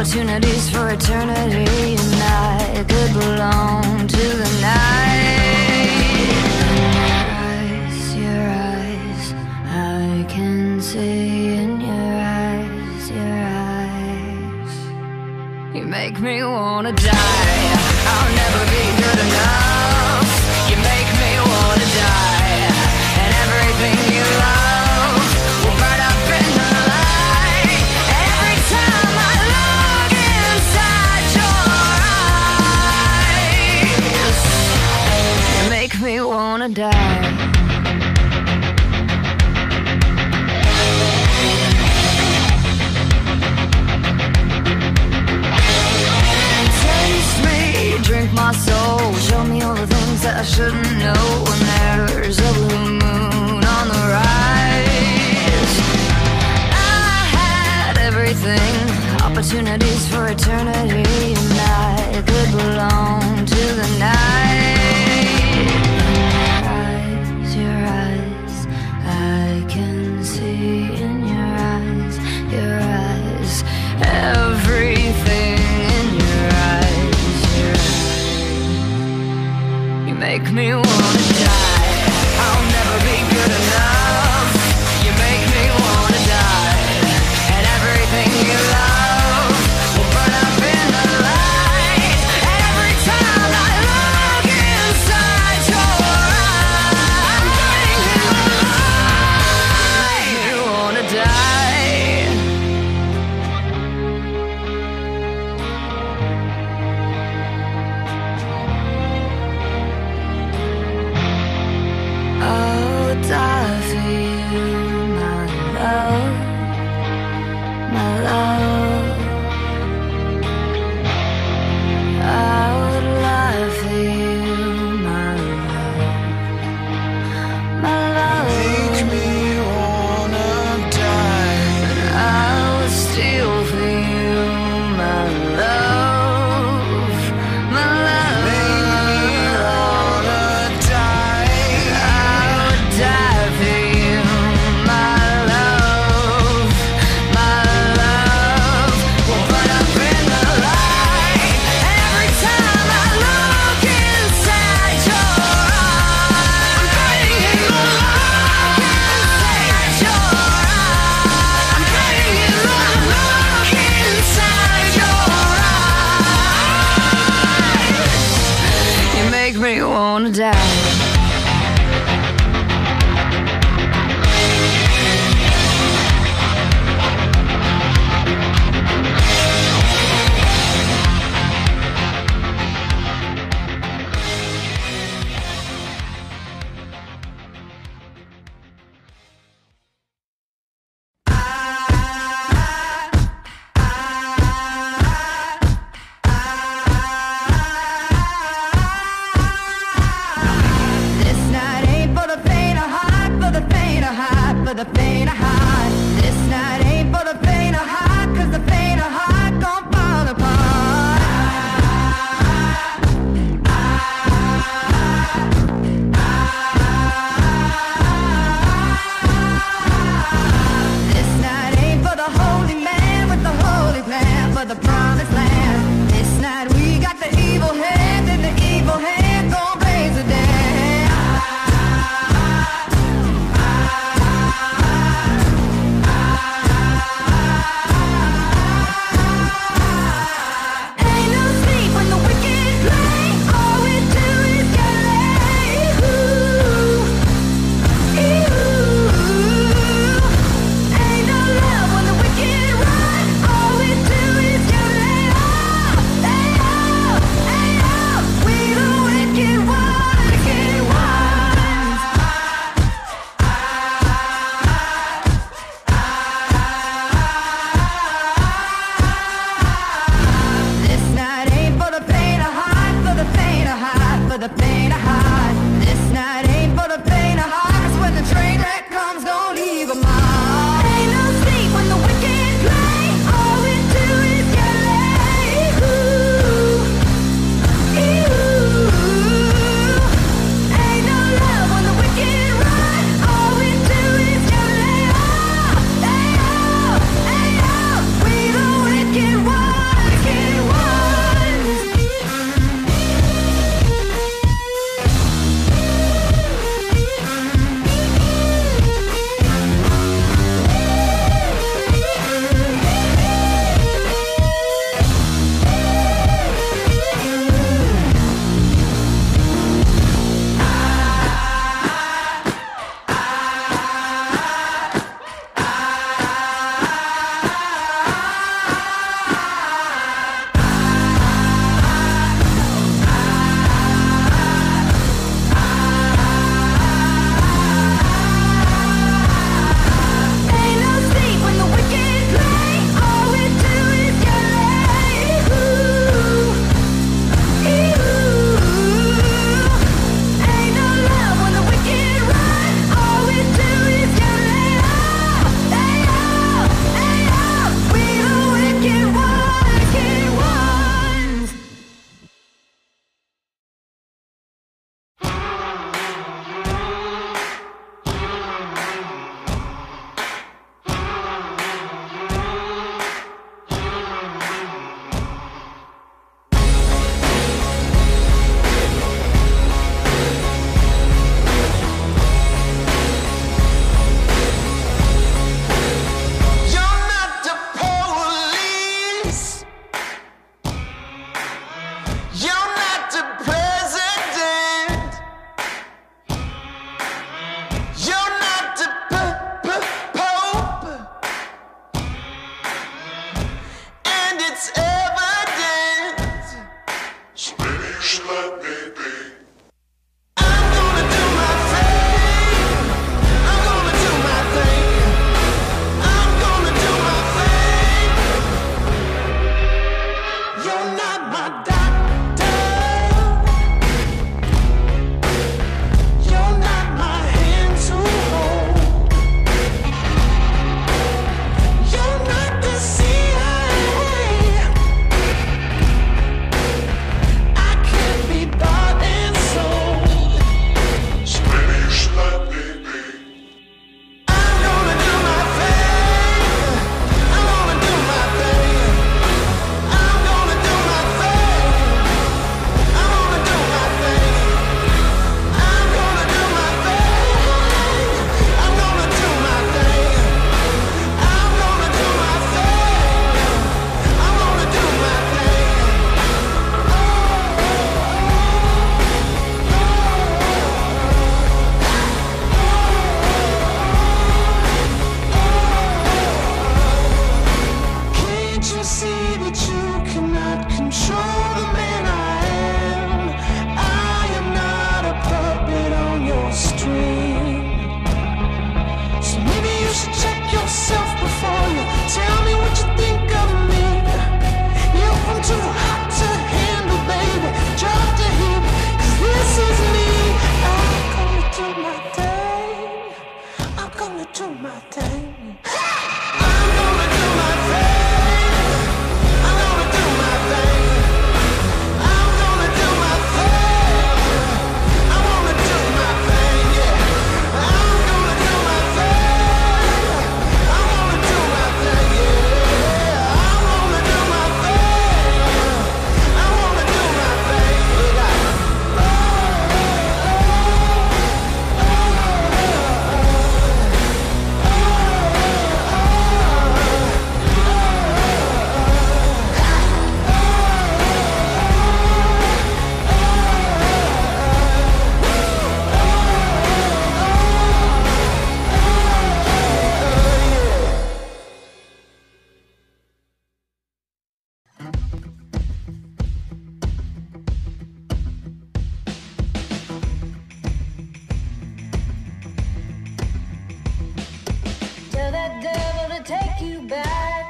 opportunities for eternity, and I could belong to the night. Your eyes, I can see in your eyes, your eyes. You make me wanna die. I'll never be good enough. You make me wanna die, and everything you love will burn up in the light. Every time I look inside your eyes, you make me wanna die. Drink my soul, show me all the things that I shouldn't know. When there's a blue moon on the rise, I had everything, opportunities for eternity, and I could belong to the night. Your eyes, I can see in your eyes, your eyes, everything in your eyes. Make me wanna die. I'll never be good enough. You make me wanna die, and everything you love will burn up in the light. Every time I look inside your eyes, make me wanna die.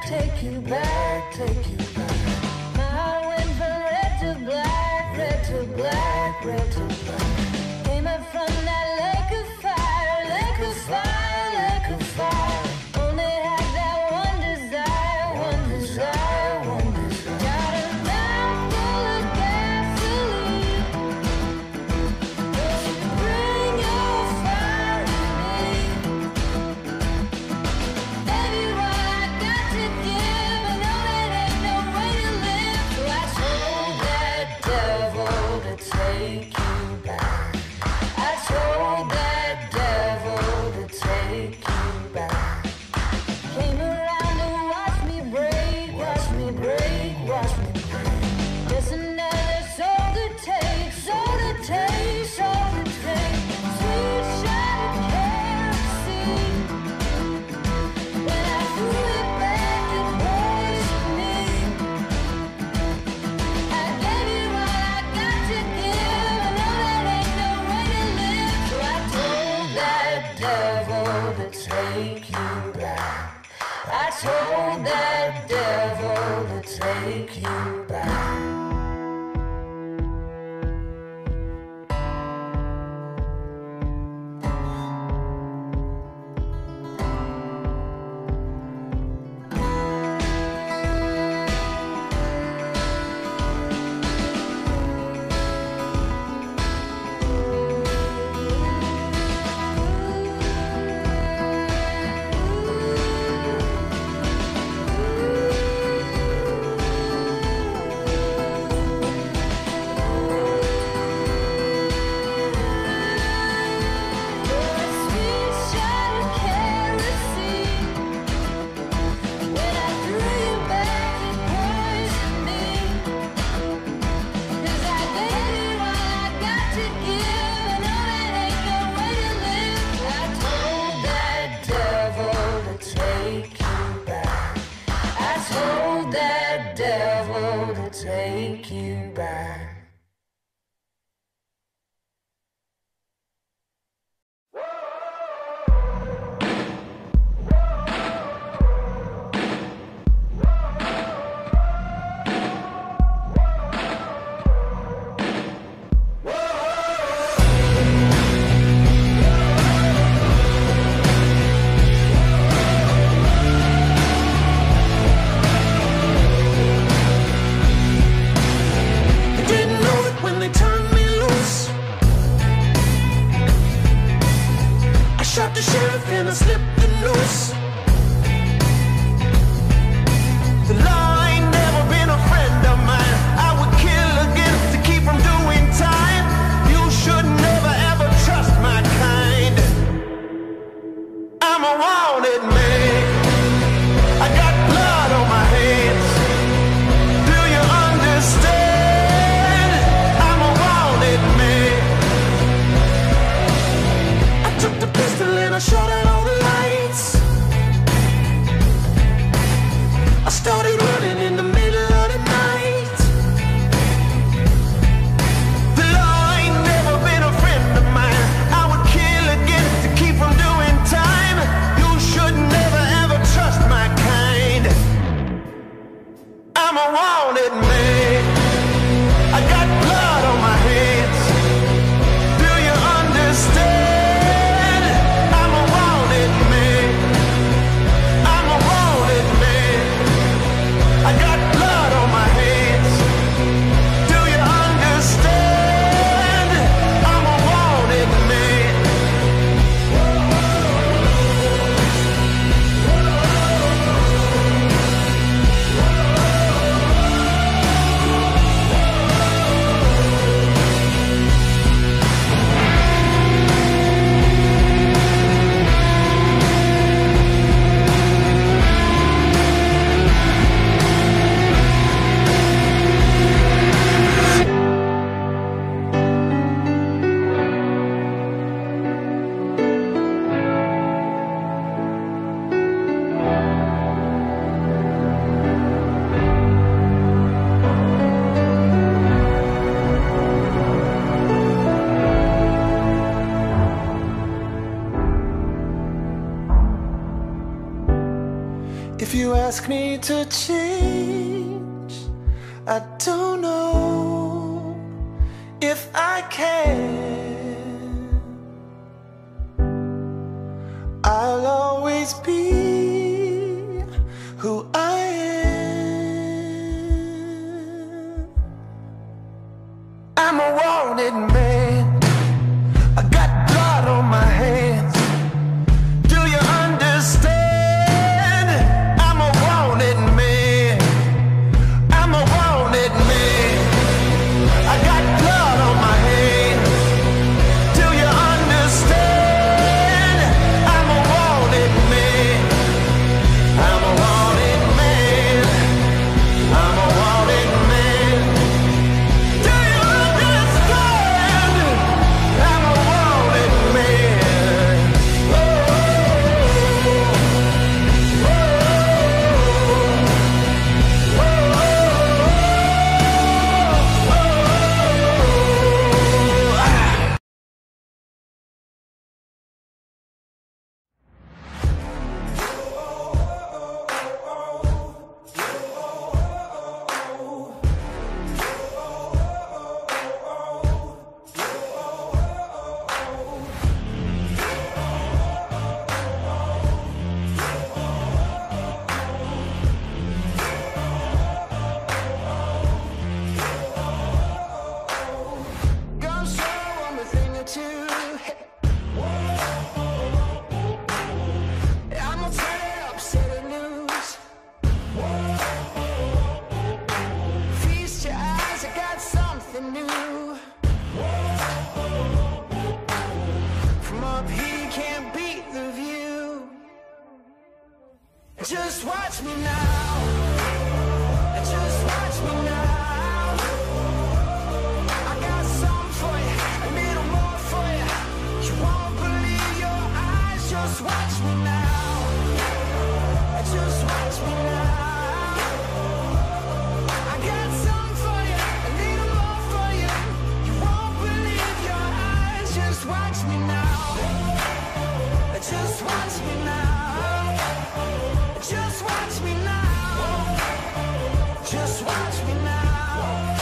take you back, take you back. My heart went from red to black, red to black, red to black. Came up from that lake of fire, lake of fire, lake of fire. Only had that one desire, one desire, one desire. Got a mouth full of gasoline. Won't you bring your fire to me? Baby, what I got to give, I know it ain't no way to live. So I told that devil to take you back. I told that devil to take you back. Came around to watch me break, watch me break, watch me break. Just another soul to take, soul to take, soul to take. Sweet shot of kerosene. When I threw it back, it poisoned me. I gave you what I got to give. I know that ain't no way to live. So I told that devil to take you back. I told that devil to take you back. Take you back. Shot the sheriff and I slipped the noose. The law ain't never been a friend of mine. I would kill again to keep from doing time. You should never ever trust my kind. I'm a wanted man. I got blood on my hands. Do you understand? I'm a wanted man. I took the pistol and I shot out all the lights. I started running in the middle of the night. The law ain't never been a friend of mine. I would kill again to keep from doing time. You should never ever trust my kind. I'm a wanted man. I got blood on my hands. Do you understand? I got blood on my hands. Do you understand? I'm a wanted man. me to change. I don't know if I can. I'll always be who I am. I'm a wanted man. I got blood on my hands. Do you understand? I'm a wanted man. I'm a wanted man. I got blood on my hands. Do you understand? I'm a wanted man. I'm a wanted man. I'm a wanted man. Do you understand? I'm a wanted man. Oh, gonna show 'em a thing or two. I'm gonna turn it up, set it loose. Feast your eyes, I got something new. From up here you can't beat the view. Just watch me now. Just watch me now. I got something for you, a little more for you. You won't believe your eyes. Just watch me now. Just watch me now. I got something for you, a little more for you. You won't believe your eyes. Just watch me now. Just watch me now. Just watch me now. Just watch me now.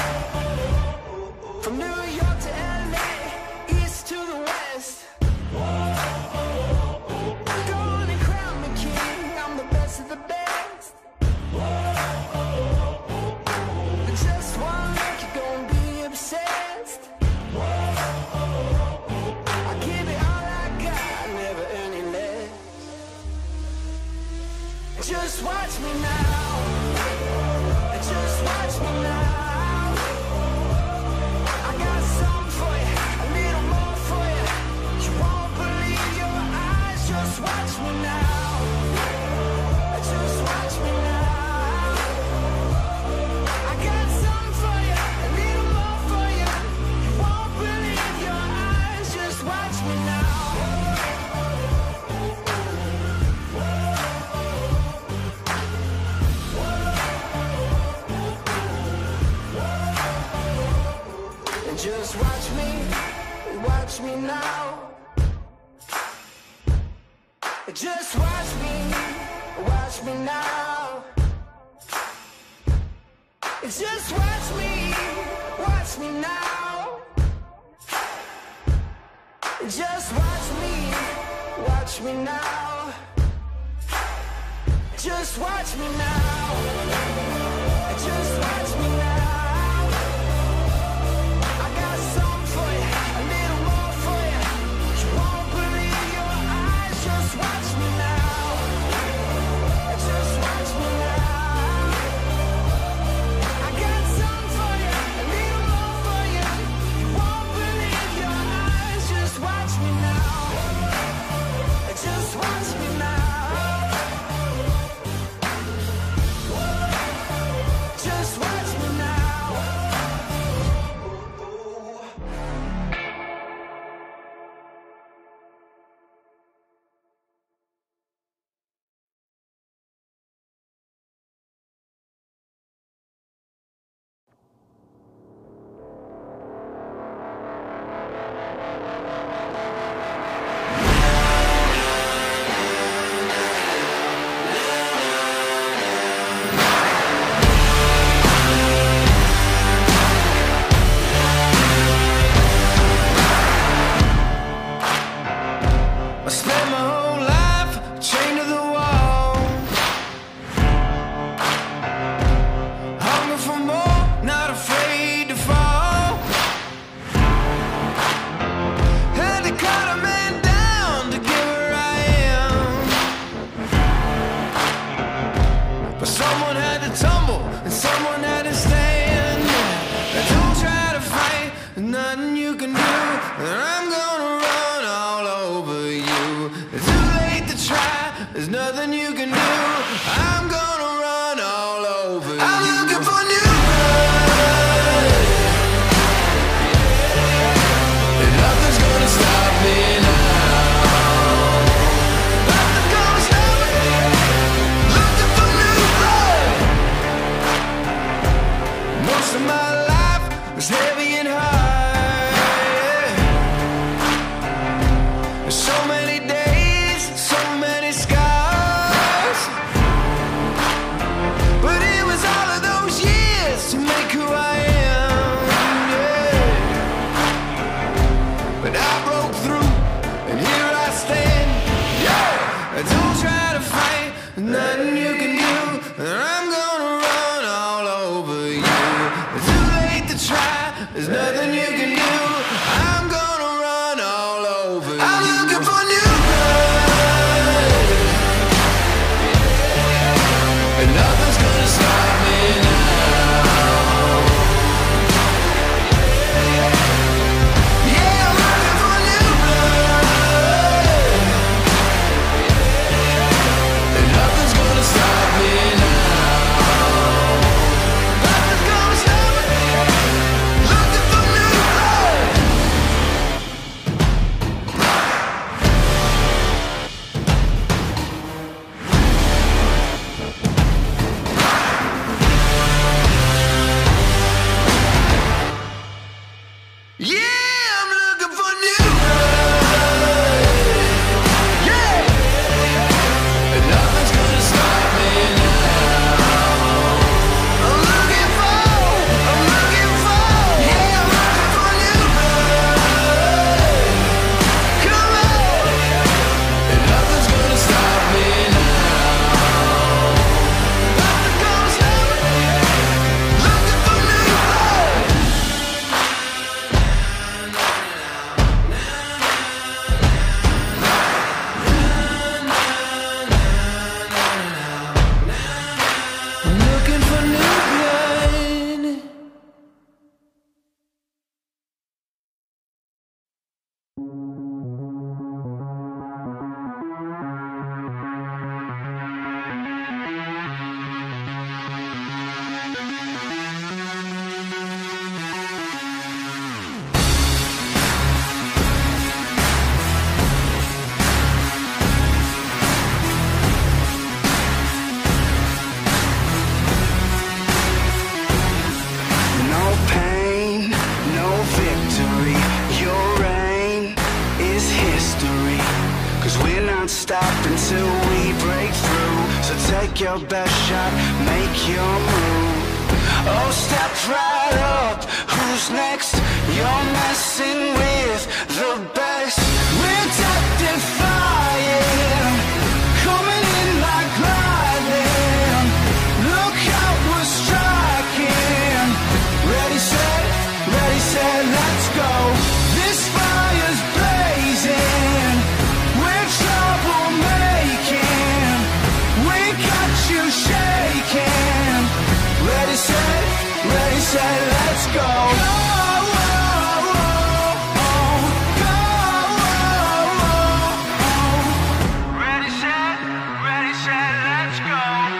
From New York to LA, east to the west. Go on and crown me king. I'm the best of the best. Just one look, you're gonna be obsessed. I give it all I got, never any less. Just watch me now. Just watch me now. I got something for you, a little more for you. You won't believe your eyes. Just watch me now. Just watch me now. I got something for you, a little more for you. You won't believe your eyes. Just watch me now. Just watch me now. Just watch me now. Just watch me now. Just watch me now. Just watch me now. Just watch me now. I got something for you, a little more for you. You won't believe your eyes. Just watch me now. Just watch me now. I got something for you, a little more for you. You won't believe your eyes. Just watch me now. Just watch me now. There's nothing you can do. I'm gonna run all over you. I'm looking for new blood, and nothing's gonna stop me now. Yeah, I'm looking for new blood, and nothing's gonna stop me now. Nothing's gonna stop me. Looking for new blood. Yeah, I'm looking for new blood. Yeah, and nothing's gonna stop me now. I'm looking for, yeah, I'm looking for new blood. Come on, and nothing's gonna stop me now. Nothing's gonna stop me. Looking for new blood. I'm looking for new blood. No pain, no victory. Your reign is history. 'Cause we're not stopping till we break through. So take your best shot, make your move. Oh, step right up. Who's next? You're messing with the best. We're death-defying, coming in like lightning. Look how we're striking. Ready, set, let's go. This fire's blazing. We're troublemaking. We got you shaking. Ready, set, let's go. Ready, set, let's go.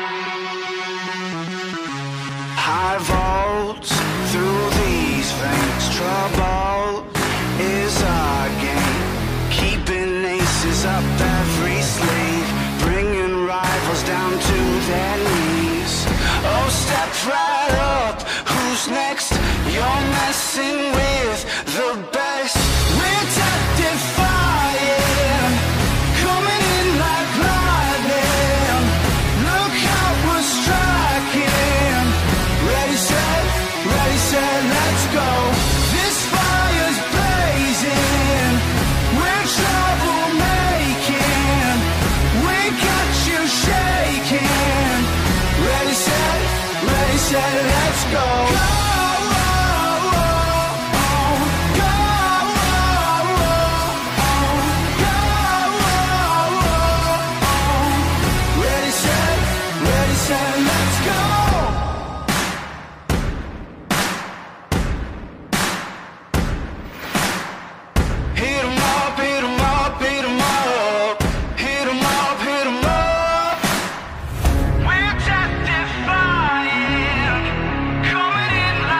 High volts through these veins. Trouble is our game. Keeping aces up every sleeve. Bringing rivals down to their knees. Oh, step right up. Who's next? You're messing with the best. We're death-defying, coming in like lightning. Look how we're striking. Ready, set, let's go. This fire's blazing. We're troublemaking. We got you shaking. Ready, set, let's go. Ready, set, let's go. Hit 'em up, hit 'em up, hit 'em up. Hit 'em up, hit 'em up. We're death-defying, coming in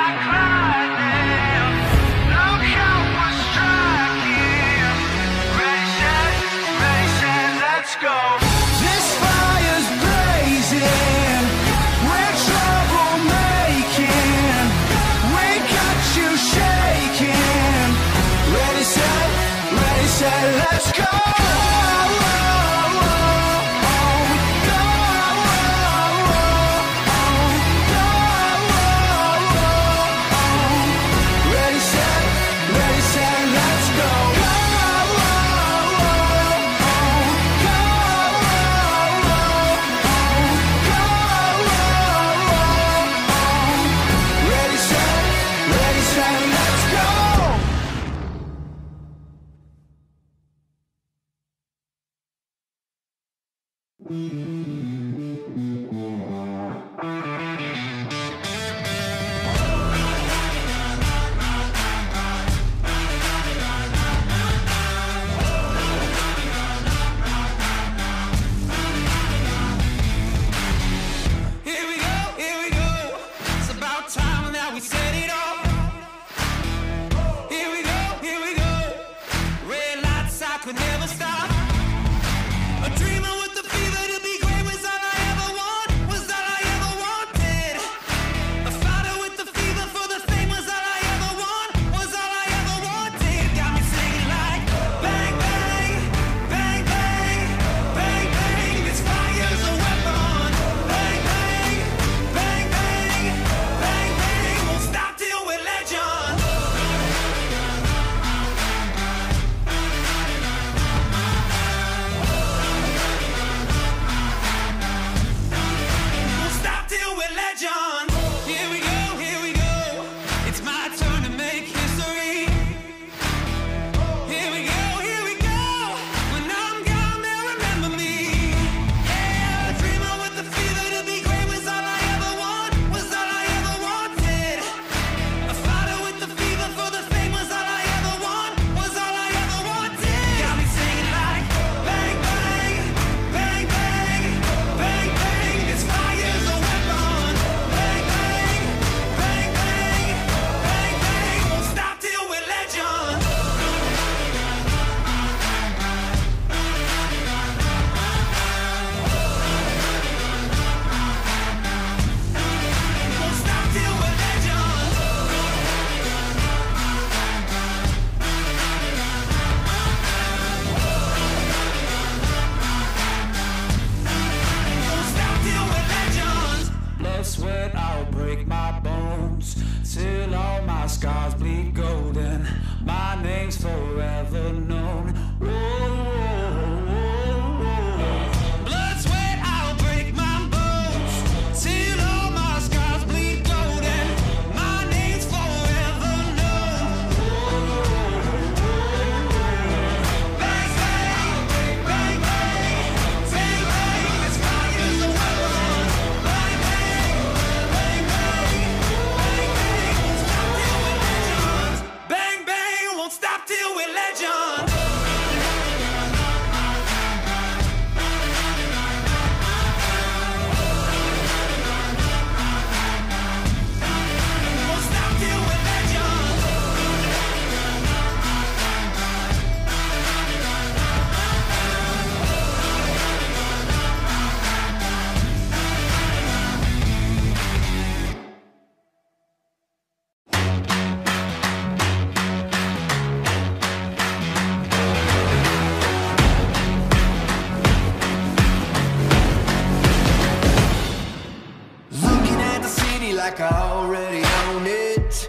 Like I already own it.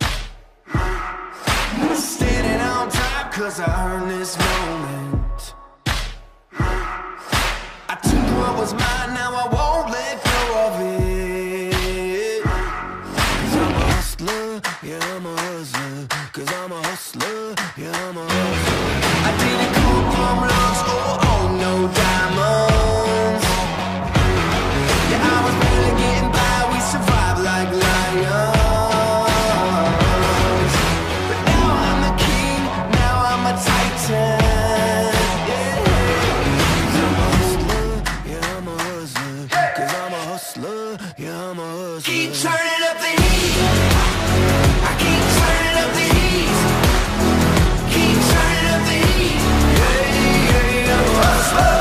Standing on top cause I earned this moment. I took what was mine, now I won't let go of it. Cause I'm a hustler, yeah I'm a hustler. Cause I'm a hustler, yeah I'm a hustler. I didn't come from looks or own no diamonds. Yeah, I was barely getting by, we survived like lions. But now I'm the king, now I'm a titan. Yeah. Cause I'm a hustler, yeah I'm a hustler. Cause I'm a hustler, yeah I'm a hustler. Keep turning up the heat, I keep turning up the heat. Keep turning up the heat, yeah, yeah, I'm a hustler.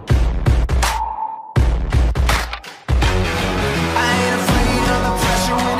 When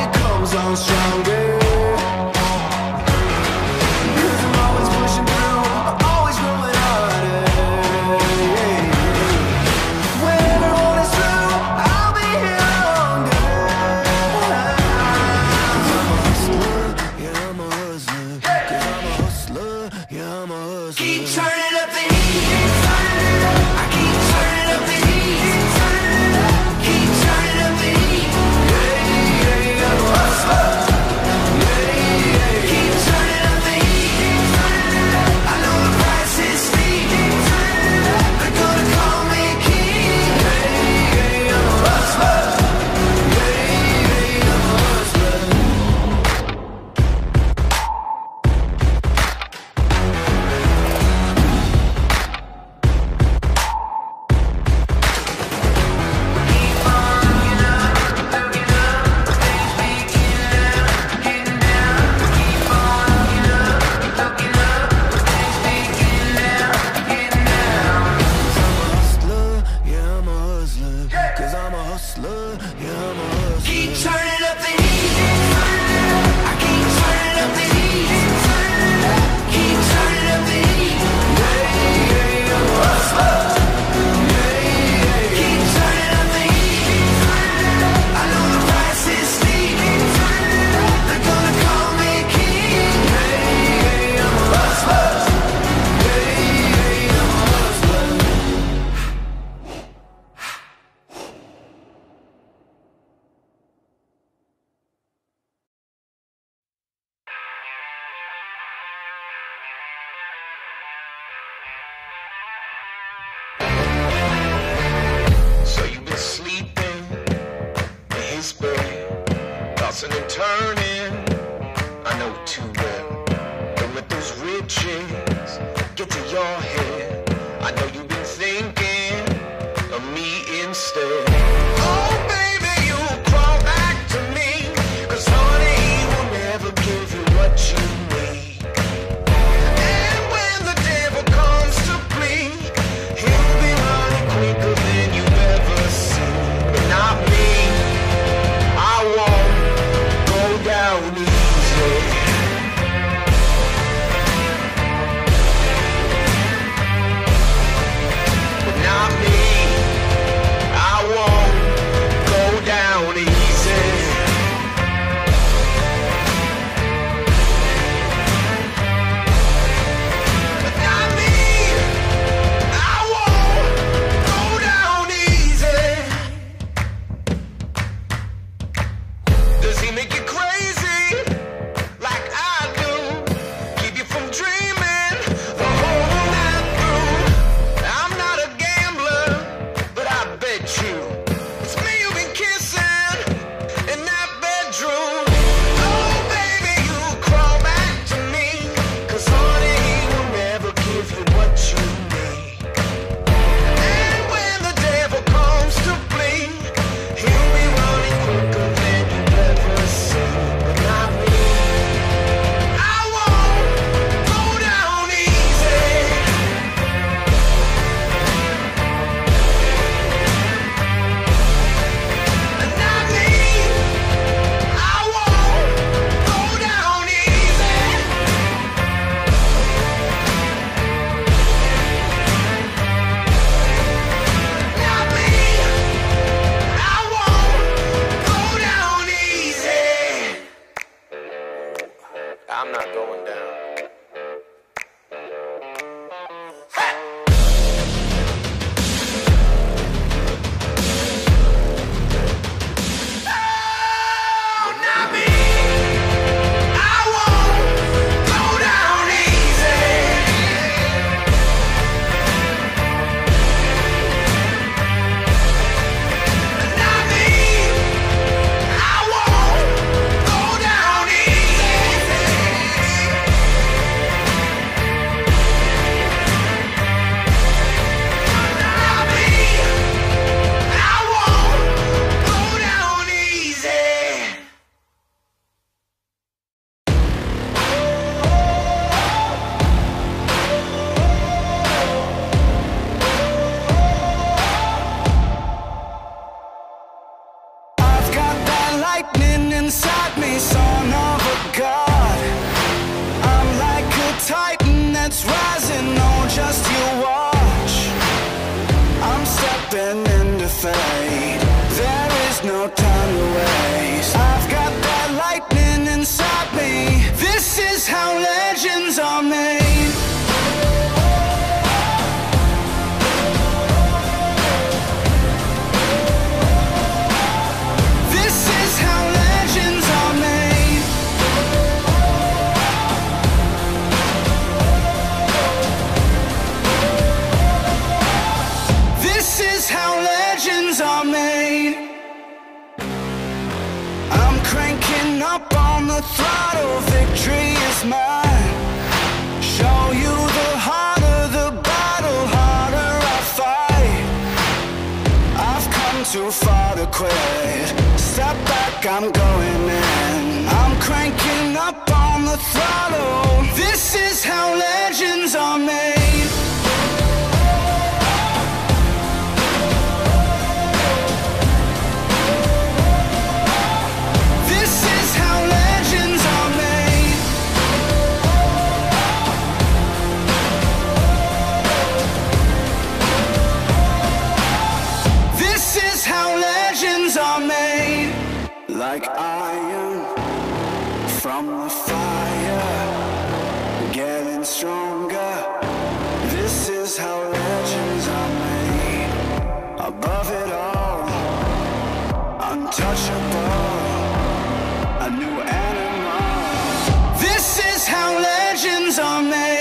keep turning up the heat. I keep turning up the heat. Keep turning up the heat. Yeah, I'm a hustler. Keep turning up the heat. I know the price is steep. They're gonna call me king. Yeah, I'm a hustler. Yeah, I'm a hustler. So you've been sleeping in his bed, tossing and turning, I know too well. Don't let those riches get to your head. I know you've been thinking of me instead. Oh baby, you crawl back to me, 'cause honey, he will never give you what you need. And when the devil comes to plead, he'll be running quicker than you ever seen. But not me, I won't go down easy. But not me, I won't go down easy. But not me, I won't go down easy. Does he make you crazy like I do? Keep you from dreaming the whole night through? I'm not a gambler, but I bet you it's me you've been kissing in that bedroom. Oh baby, you crawl back to me, 'cause honey, he will never give you what you need. And when the devil comes to plead, he'll be running quicker than you ever seen. But not me, I won't go down easy. But not me, I won't go down easy. Not me, I won't go down easy. I'm not going down. But not me, I won't go down easy. But not me, I won't go down easy. Not me, I won't go down easy. I've got that lightning inside me, son of a god. I'm like a titan that's rising, oh just you watch. I'm stepping into fate, there is no time to waste. I've got that lightning inside me, this is how legends are made. This is how legends are made. This is how legends are made. I'm cranking up on the throttle, victory is mine. Show you the harder the battle, harder I fight. I've come too far to quit. Step back, I'm going in. I'm cranking up on the throttle. This is how legends are made. like iron from the fire, getting stronger. This is how legends are made. Above it all, untouchable, a new animal. This is how legends are made.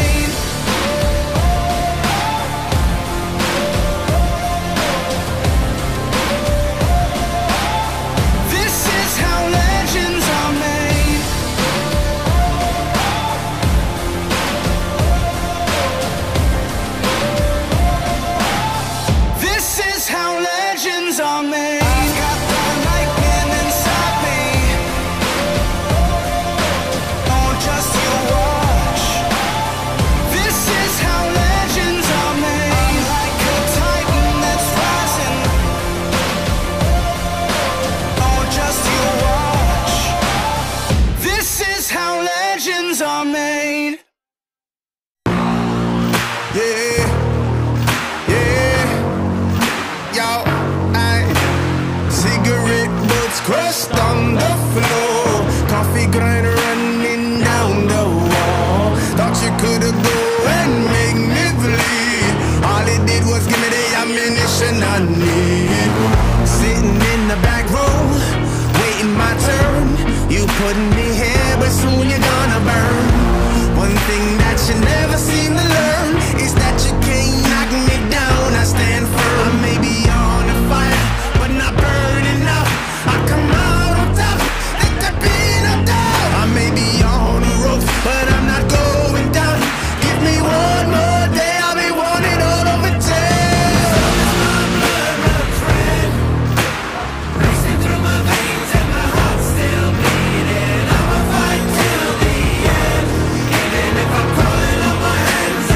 Crushed on the floor, coffee grind running down the wall. Thought you could've go and make me bleed. All it did was give me the ammunition I need. Sitting in the back row, waiting my turn. You putting me here, but soon you're gonna burn. One thing that you never seem to learn is that you can't knock me down. I stand firm. I may be on the fire, but not burning up. I come out on top, let there be no doubt. I may be on the rope, but I'm not going down. Give me one more day, I'll be wanted all over town. My blood runs red, racing through my veins and my heart's still beating. I'ma fight till the end, even if I'm crawling on my hands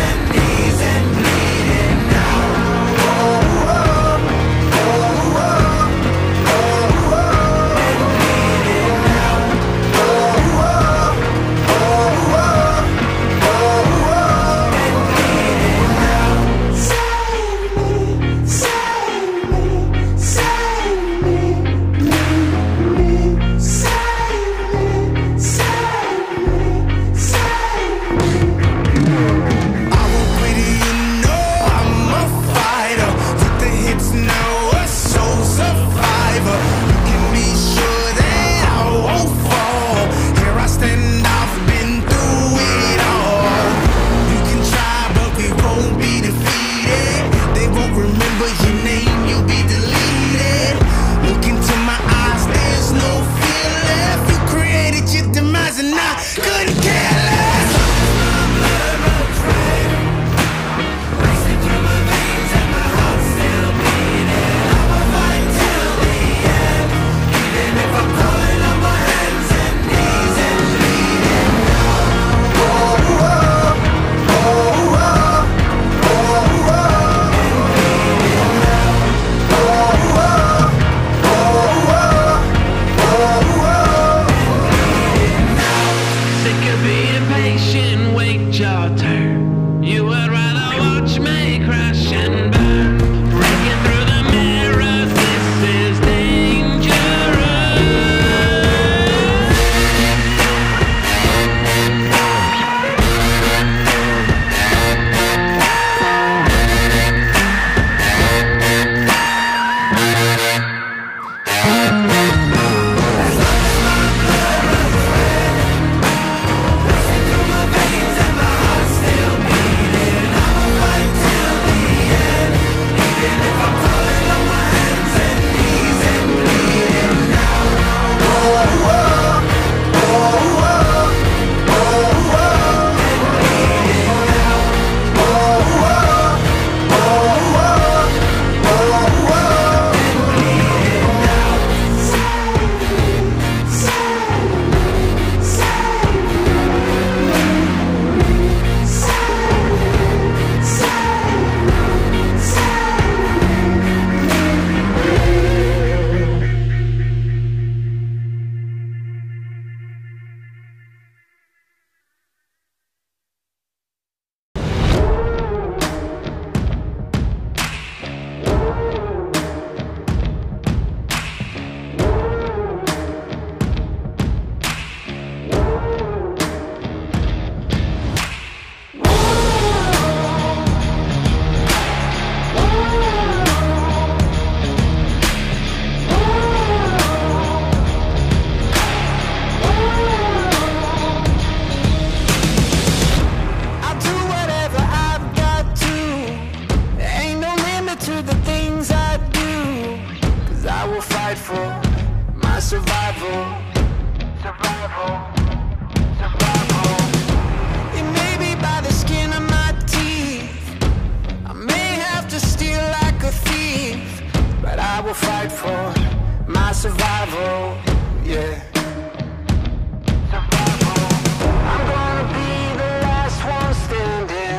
survival, survival, survival. It may be by the skin of my teeth, I may have to steal like a thief, but I will fight for my survival, yeah. Survival. I'm gonna be the last one standing.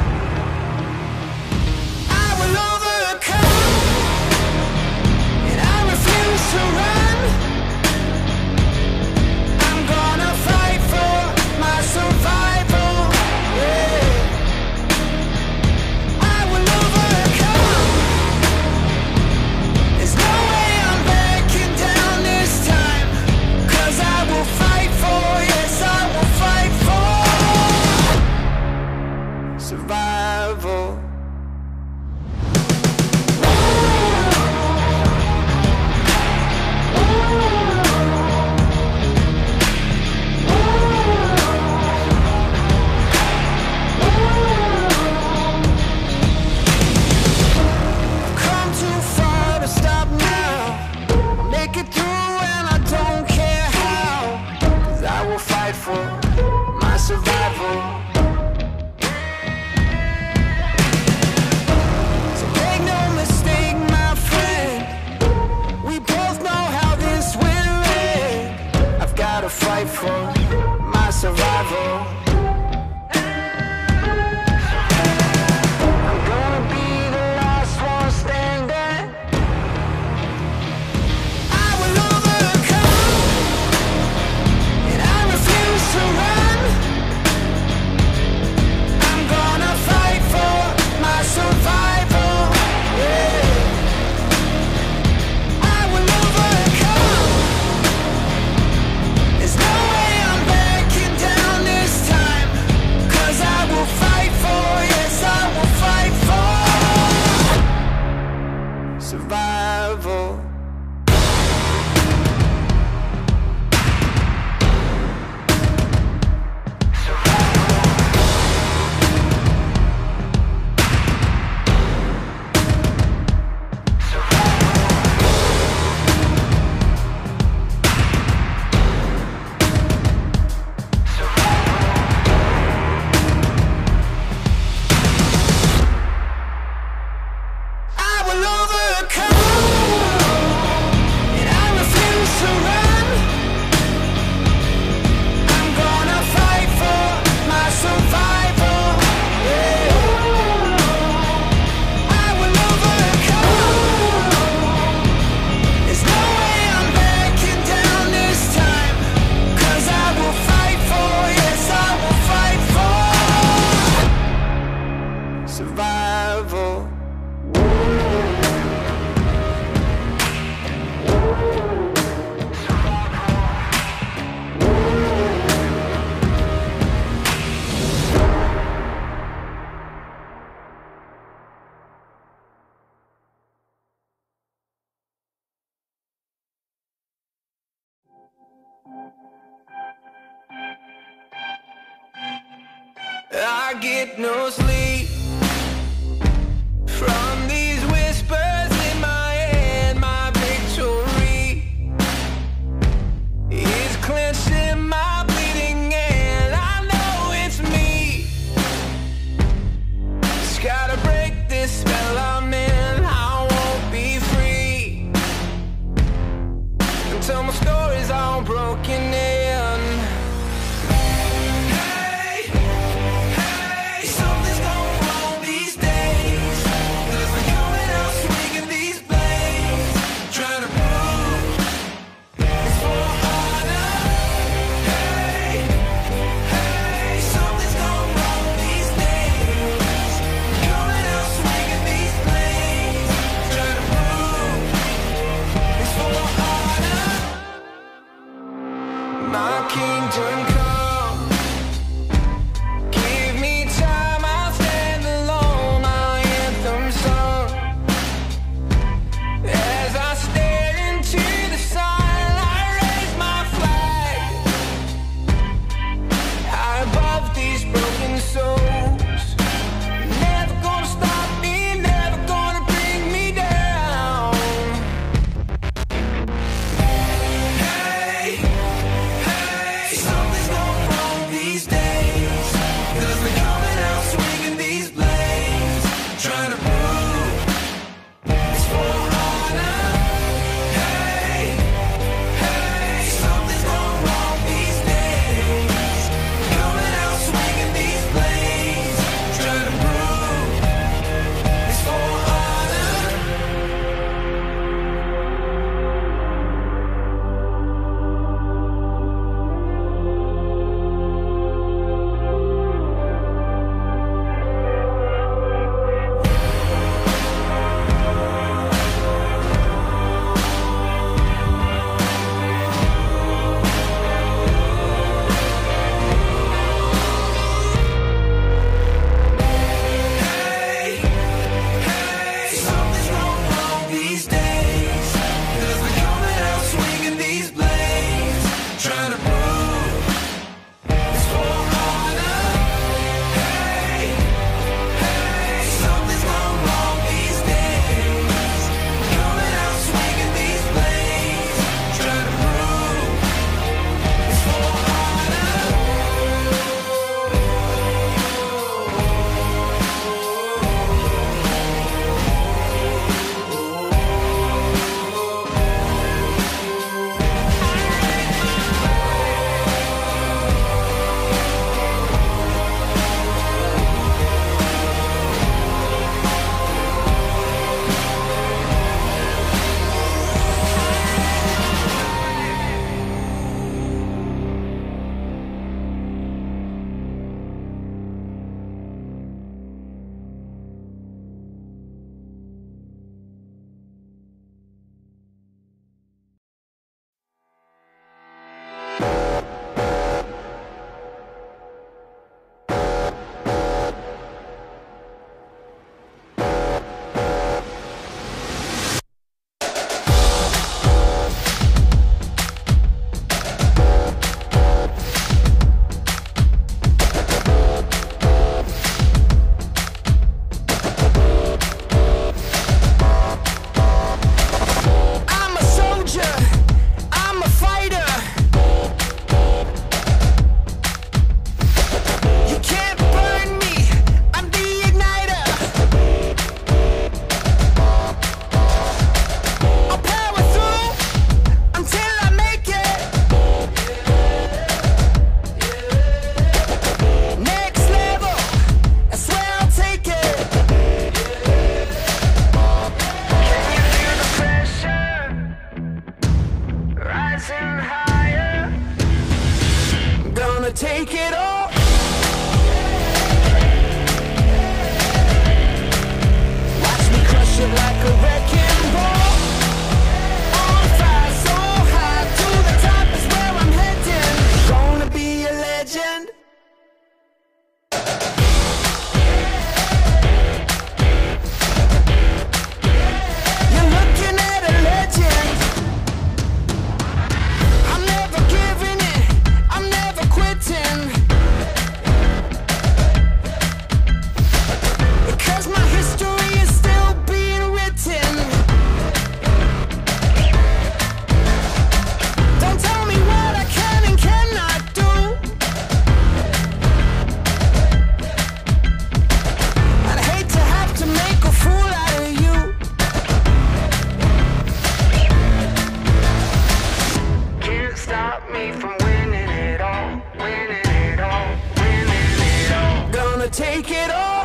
I will overcome, and I refuse to run. I'm gonna fight for my survival, yeah. I will overcome. There's no way I'm backing down this time, 'cause I will fight for, yes, I will fight for survival. Come too far to stop now. I'll make it through and I don't care how, 'cause I will fight for my survival. So make no mistake, my friend, we both know how this will end. I've gotta fight for my survival. I'm gonna be the last one standing. I will overcome, and I refuse to run. I'm gonna fight for my survival, yeah. I will overcome. There's no way I'm backing down this time, 'cause I will fight for, yes, I will fight for survival. I will overcome, and I refuse to run. I'm gonna fight for my survival, yeah. I will overcome. There's no way I'm backing down this time, 'cause I will fight for, yes, I will fight for survival. I get no sleep from these whispers in my head. My victory is clenched in my bleeding hand. I know it's me. Just gotta break this spell I'm in. I won't be free until my story's all broken in. Something's going wrong these days, 'cause I'm coming out swinging these blades, trying to prove it's for honor. Hey, hey, something's going wrong these days, coming out swinging these blades, trying to prove it's for honor. My kingdom come. Give me time, I'll stand alone. My anthem sung as I stare into the sun. I raise my flag high above these broken souls. Never gonna stop me, never gonna bring me down. Hey, Gonna take it all. Watch me crush it like a wrecking ball. On fire, so high, to the top is where I'm heading. Gonna be a legend. You're looking at a legend. I'm never giving it, I'm never quitting. Because my history is still being written. Don't tell me what I can and cannot do. I'd hate to have to make a fool out of you. Can't stop me from winning it all, winning it all, winning it all. Gonna take it all.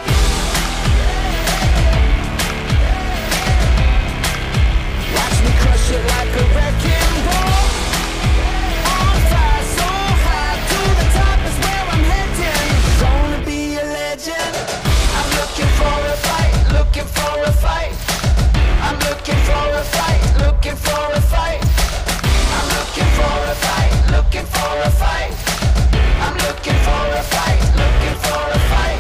Watch me crush it like a wrecking ball. On fire, so high, to the top is where I'm heading. Gonna be a legend. I'm looking for a fight, looking for a fight. I'm looking for a fight, looking for a fight. I'm looking for a fight, looking for a fight. I'm looking for a fight, looking for a fight.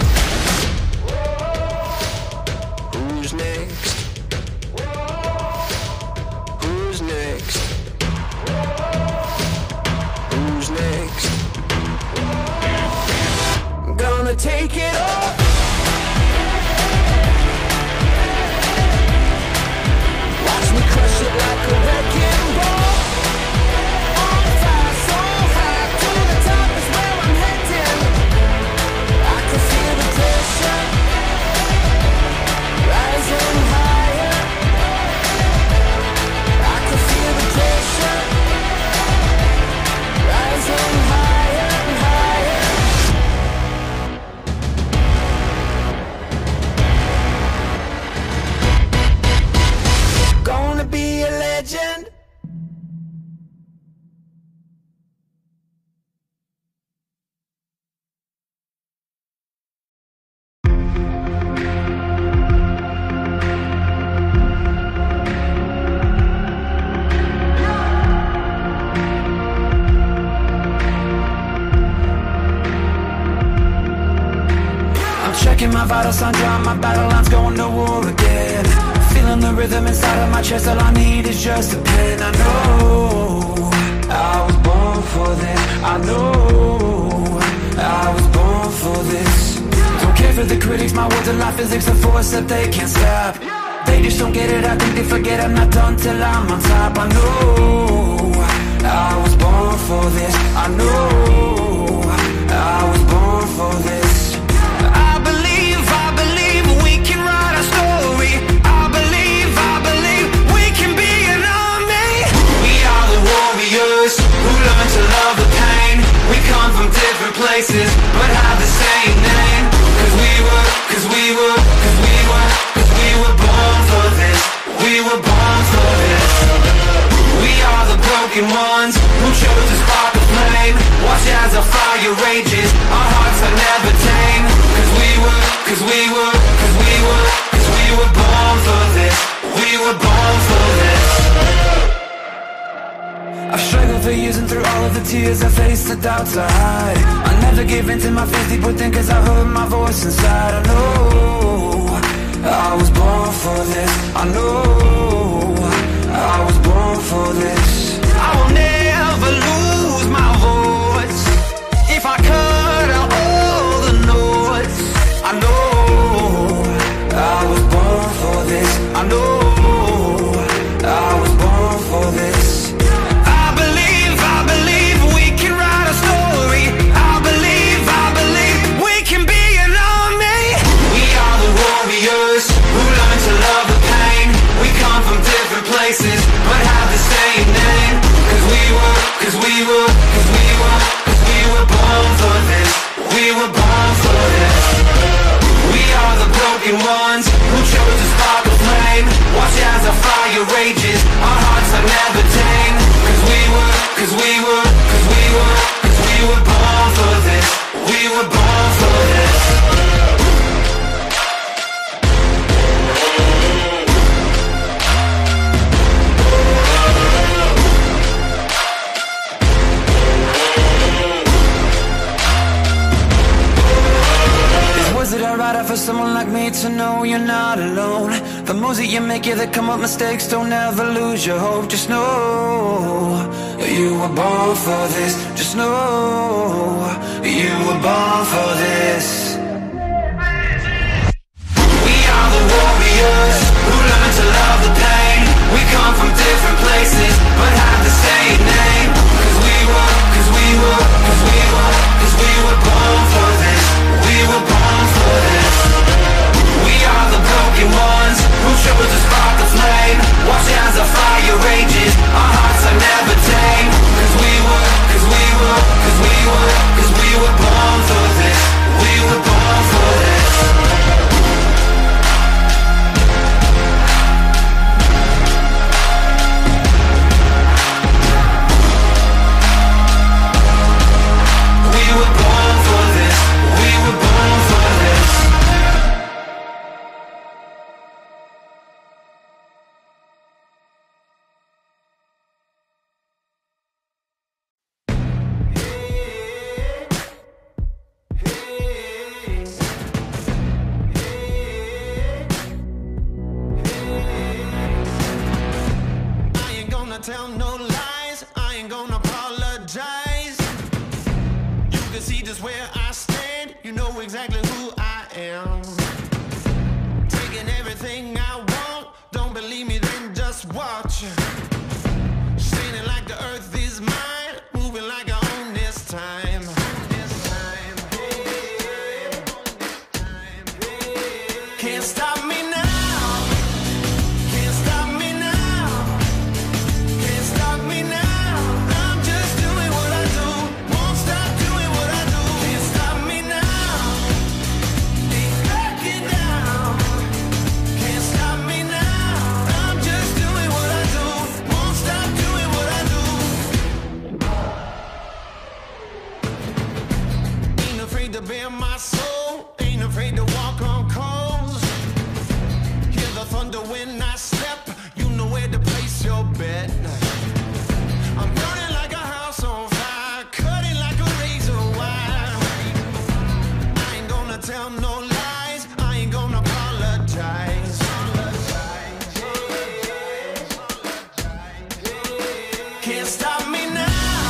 Who's next? Who's next? Who's next? Gonna take it all. Watch me crush it like a wrecking ball. On fire, so high, to the top is where I'm heading. I can feel the pressure rising higher. I can feel the pressure rising higher and higher. Gonna be a legend. I'm checking my vital signs, drawing my battle lines, going to war again. Feeling the rhythm inside of my chest, all I need is just a pen. I know I was born for this. I know I was born for this. Don't care for the critics, my words are like physics, a force that they can't stop. They just don't get it, I think they forget I'm not done till I'm on top. I know I was born for this. I know I was born for this. I believe we can write our story. I believe we can be an army. We are the warriors who learn to love the pain. We come from different places but have the same name. Cause we were born for this. We were born for this. We are the broken ones who chose to spark a flame. Watch as our fire rages, our hearts are never tame. Cause we were born for this. We were born for this. I've struggled for years and through all of the tears I faced, the doubts I hide. I never give in to my fears deep within, cause I heard my voice inside. I know I was born for this. I know I was born for this. I will never lose my voice if I cut out all the noise. I know I was born for this. I know I was born for this. I believe we can write a story. I believe we can be an army. We are the warriors who learn to love the pain. We come from different places but have the same name. Cause we were born for this. We were born for this. We are the broken ones who chose to spark a flame. Watch as our fire rages, our hearts are never tame. Cause we were born for this. for someone like me to know you're not alone. The moves that you make, yeah, that come up mistakes. Don't ever lose your hope. Just know you were born for this. Just know you were born for this. We are the warriors who learn to love the pain. We come from different places but have the same name. Cause we were born for this. We were born for this. We are the broken ones who triple to spark the flame. Watch as the fire rages. Our hearts are never tame. Cause we were born for this. We were born for this. Tell no lies, I ain't gonna apologize. You can see just where I stand, you know exactly who I am. Taking everything I want, don't believe me, then just watch. Standing like the earth is mine, moving like I own this time. Can't stop me now. To bear my soul, ain't afraid to walk on coals. Hear the thunder when I step, you know where to place your bet. I'm burning like a house on fire, cutting like a razor wire. I ain't gonna tell no lies, I ain't gonna apologize. Can't stop me now.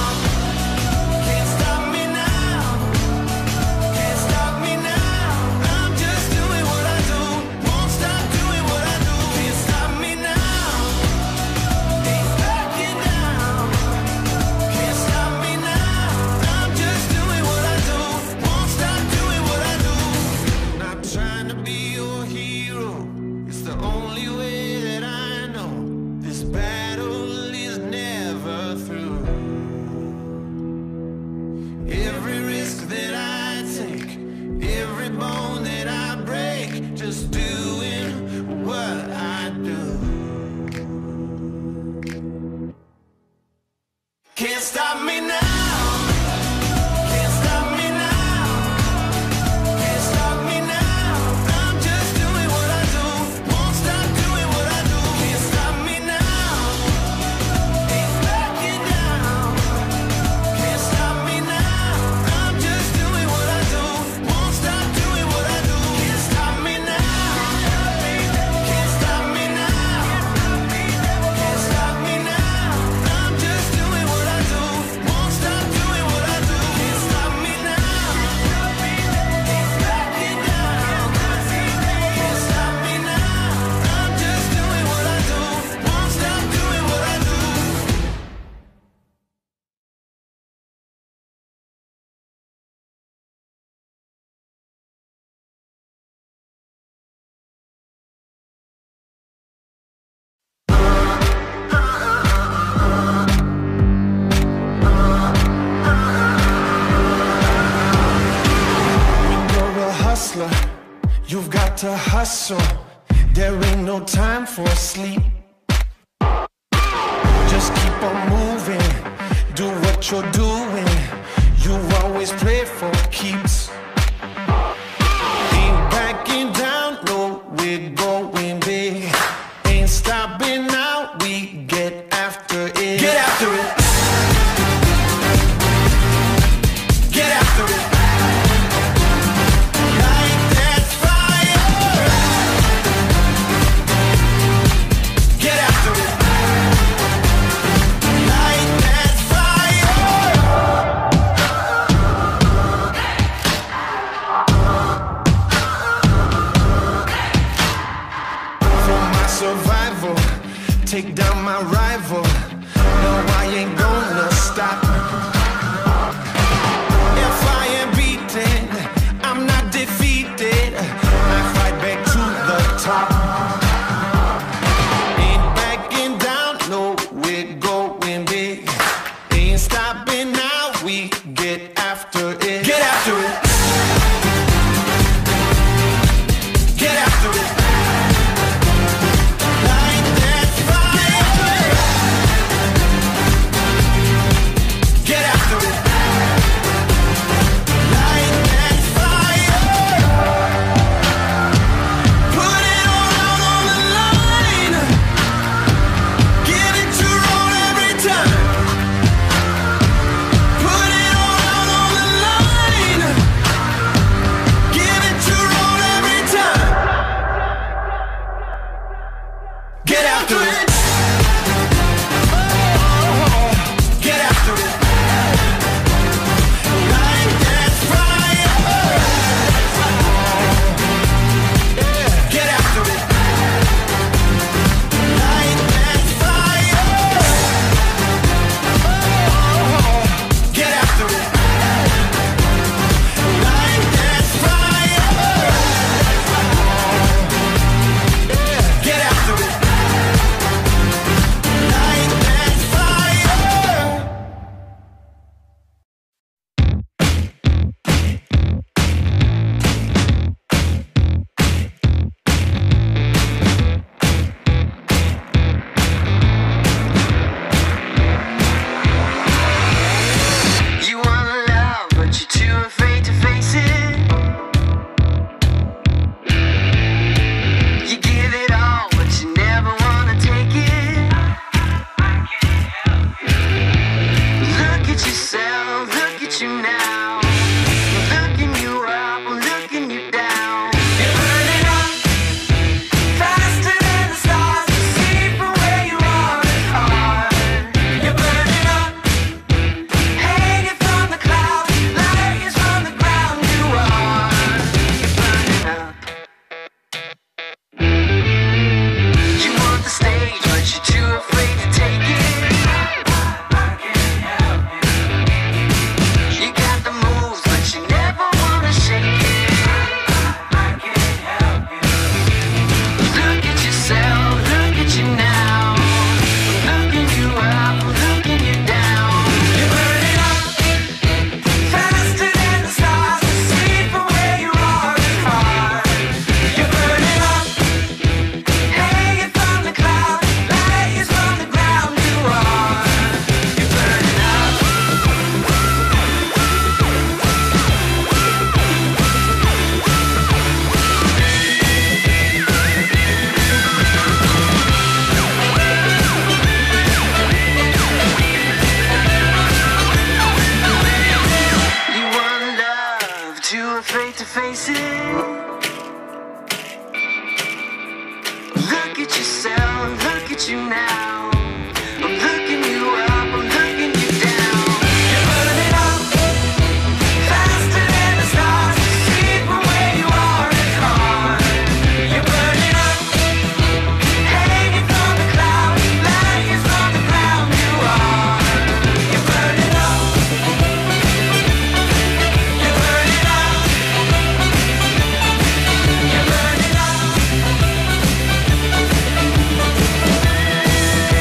Can't stop me now. Can't stop me now. Can't stop me now. I'm just doing what I do. Won't stop doing what I do. Can't stop me now. Ain't backing down. Can't stop me now. I'm just doing what I do. Won't stop doing what I do. Can't stop me now. Can't stop me now. Can't stop me now. I'm just doing what I do. Won't stop doing what I do. Can't stop me now. Ain't backing down. Can't stop me now. I'm just doing what I do. Won't stop doing what I do. You're a hustler, you've got to hustle. There ain't no time for sleep. Just keep on moving, do what you're doing. You always play for keeps. Ain't backing down, no, we're going big. Ain't stopping now, we get after it. Get after it. Get after it. Like that fire. at you now. I'm looking you up, I'm looking you down. You're burning up faster than the stars. To see from where you are is hard. You're burning up, hanging from the clouds, like it's from the ground. You are. You're burning up. You want the stage, but you're too afraid to take it. You got the moves, but you never wanna shake it. Look at yourself, look at you now. I'm looking you up, I'm looking you down. You're burning up faster than the stars. To see from where you are is hard. You're burning up, hanging from the clouds, like it's from the ground. You are. You're burning up. You want love, too afraid to face it. Look at yourself, look at you now. I'm looking you up, I'm looking you down. You're burning up faster than the stars. To see from where you are is hard. You're burning up, hanging from the clouds, like it's from the ground. You are. You're burning up. You're burning up. You're burning up.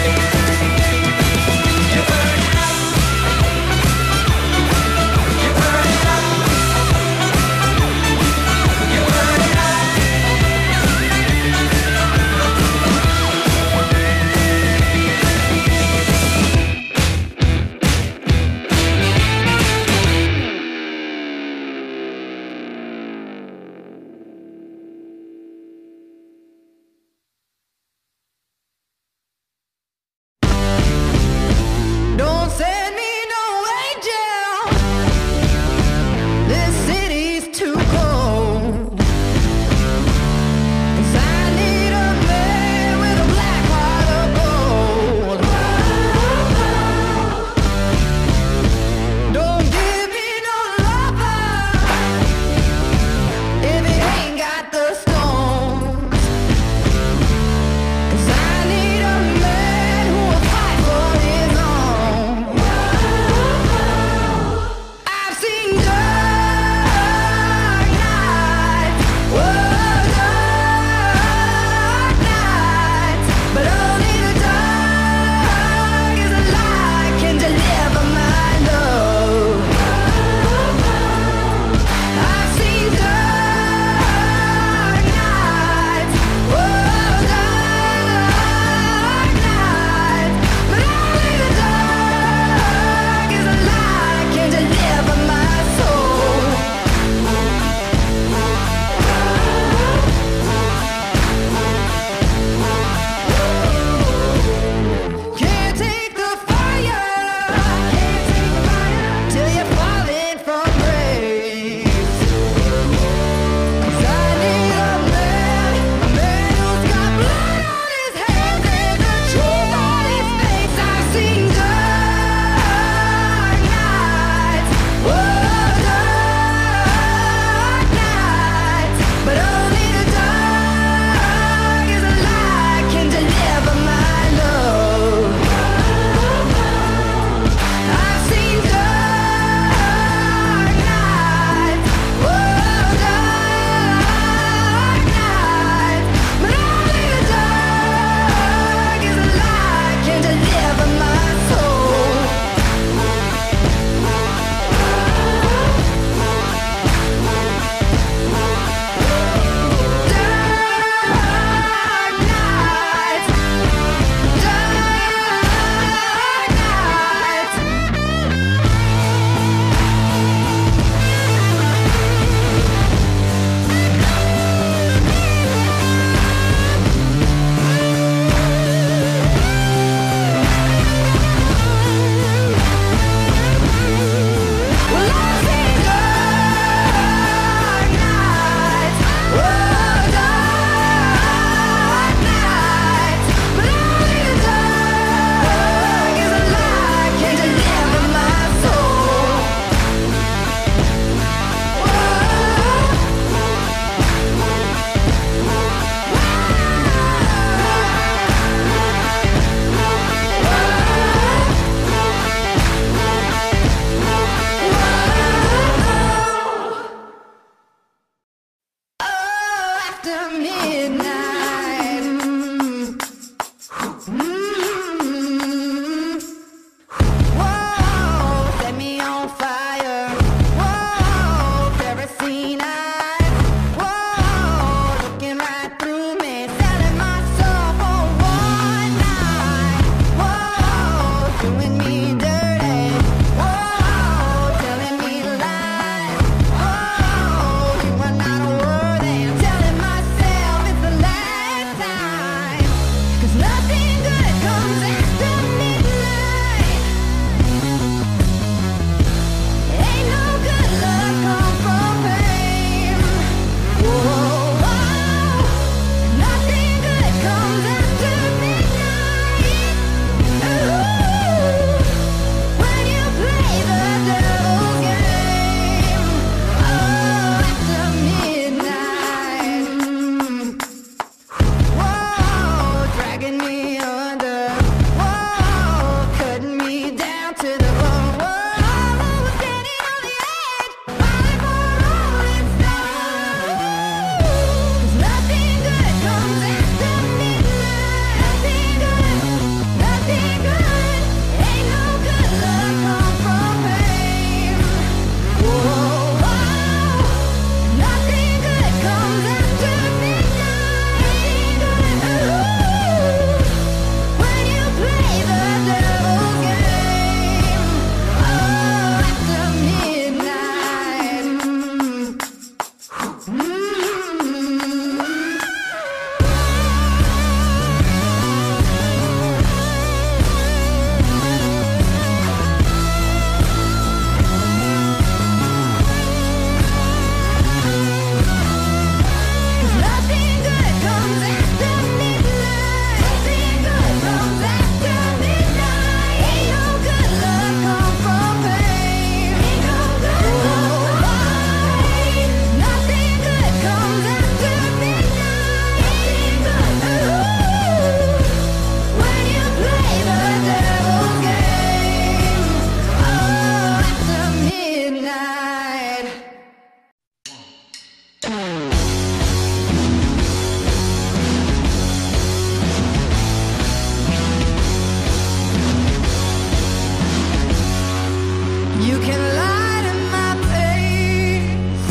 You can lie to my face,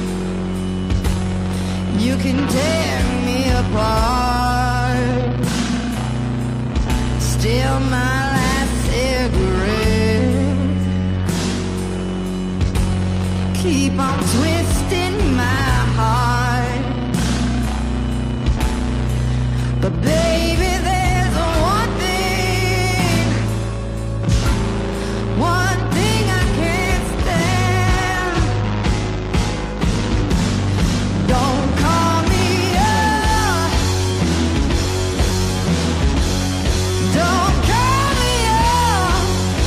you can tear me apart, steal my last cigarette, keep on twisting my heart. But baby, there's one thing I can't stand. Don't call me up, don't call me up,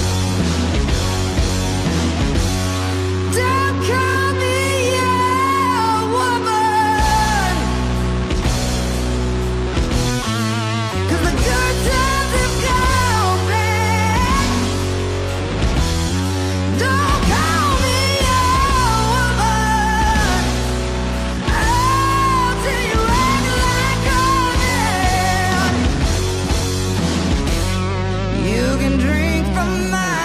don't call me a woman, 'cause the good times have gone back. Don't call me a woman, I'll tell you act like a man. You can drink from my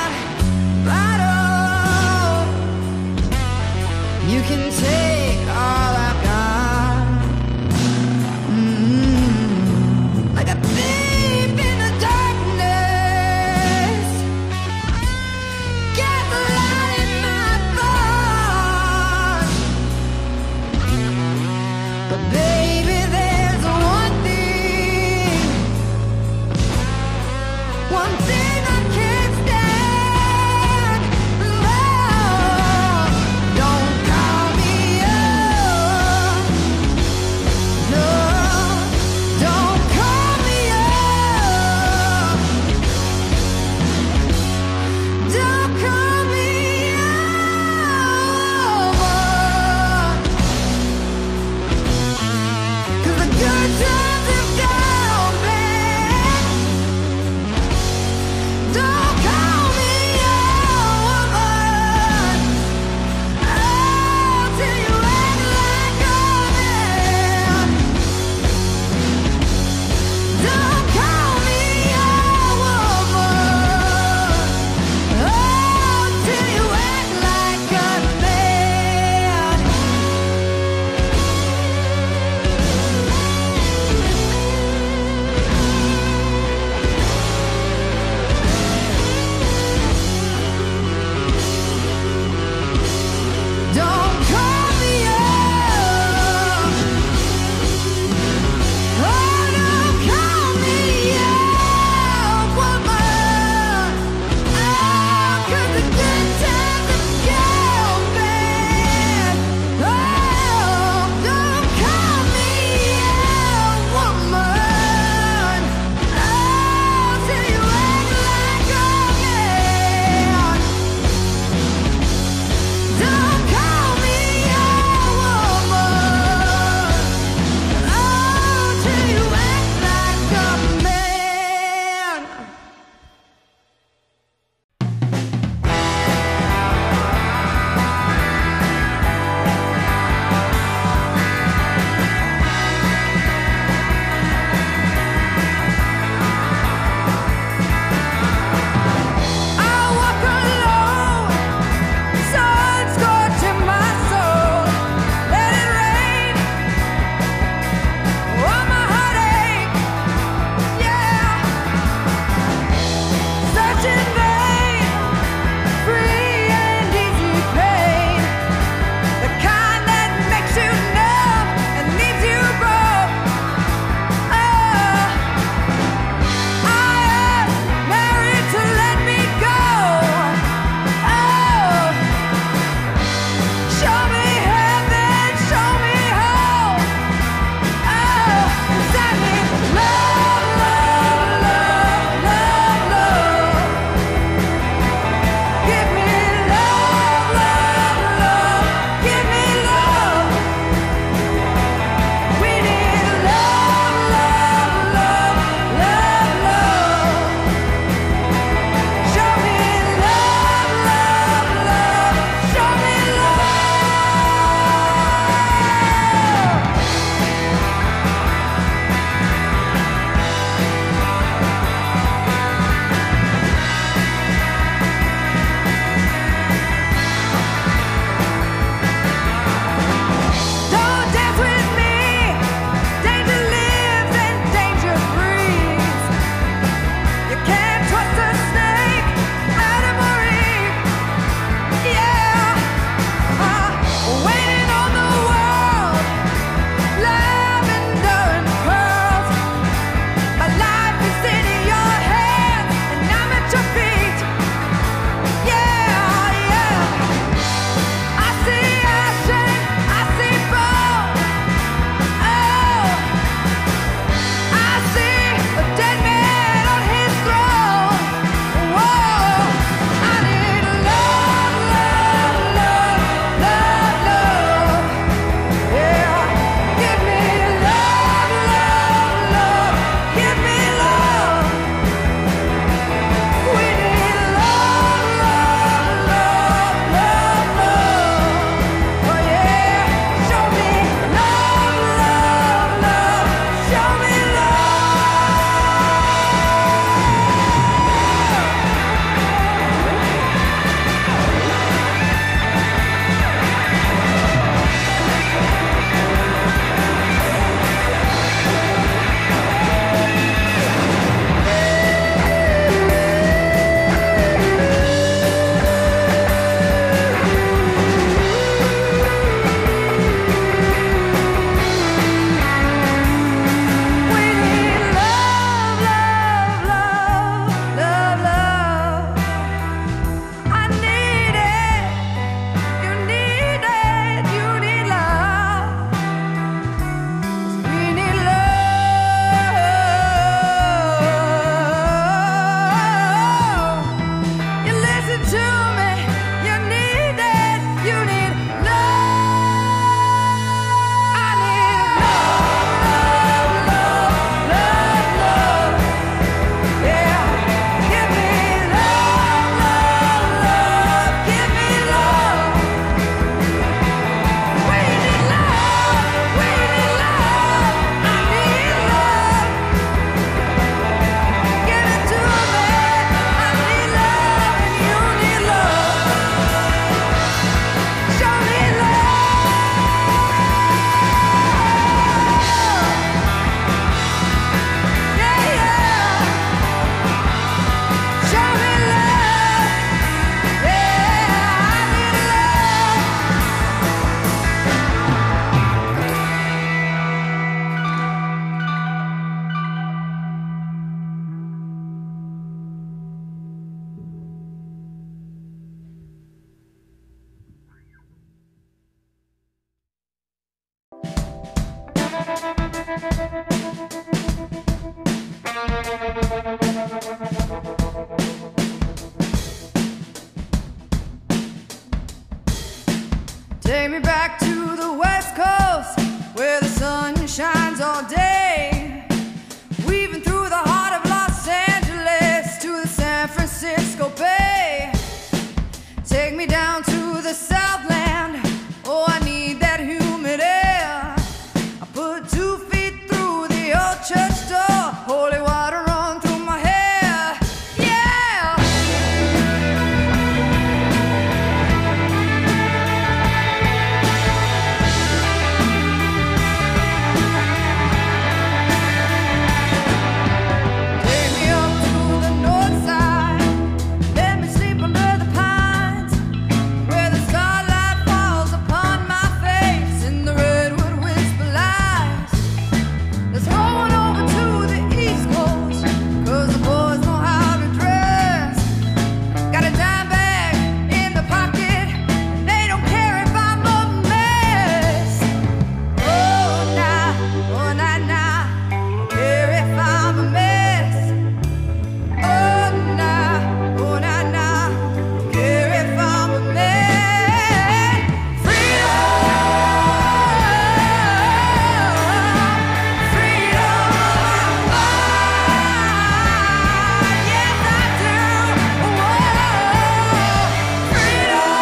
bottle, you can take all I've got. Like a thief in the darkness, gaslight in my thoughts. But baby, there's one thing I can't stand. No, don't call me Take me back to the West Coast, where the sun shines all day, weaving through the heart of Los Angeles to the San Francisco Bay. Take me down to the Southland, oh, I need that humid air. I put 2 feet through the old church door, holy water run through my hair. Yeah! Take me up to the north side, let me sleep under the pines, where the starlight falls upon my face in the redwood whisper lies. Let's go on over to the East Coast, 'cause the boys know how to dress. Got a dime bag in the pocket, and they don't care if I'm a mess. Oh, nah, don't care if I'm a mess. Oh, nah, don't care if I'm a mess. Freedom, freedom of my mind. Yes, I do. Whoa, freedom,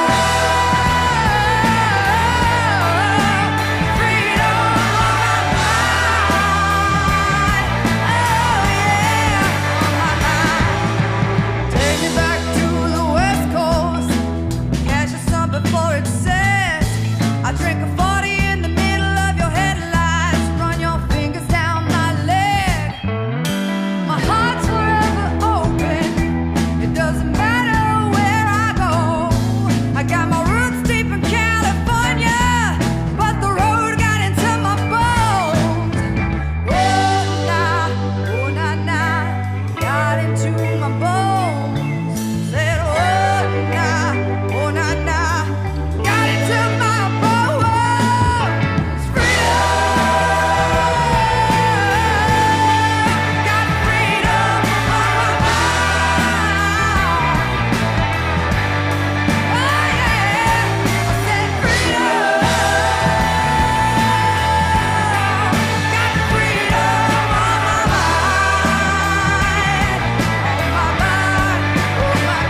freedom of my mind. Oh yeah, on my mind. Take me back to the West Coast, catch the sun before it sets. I drink a 40 in the middle of your headlights, run your fingers down my leg. My heart's forever open, it doesn't matter where I go. I got my roots deep in California, but the road got into my bones. Oh, nah, got into my bones. Said, oh, nah, got into my bones. Freedom, got freedom on my mind. Oh yeah, I said freedom, got freedom on my mind. On my mind, on my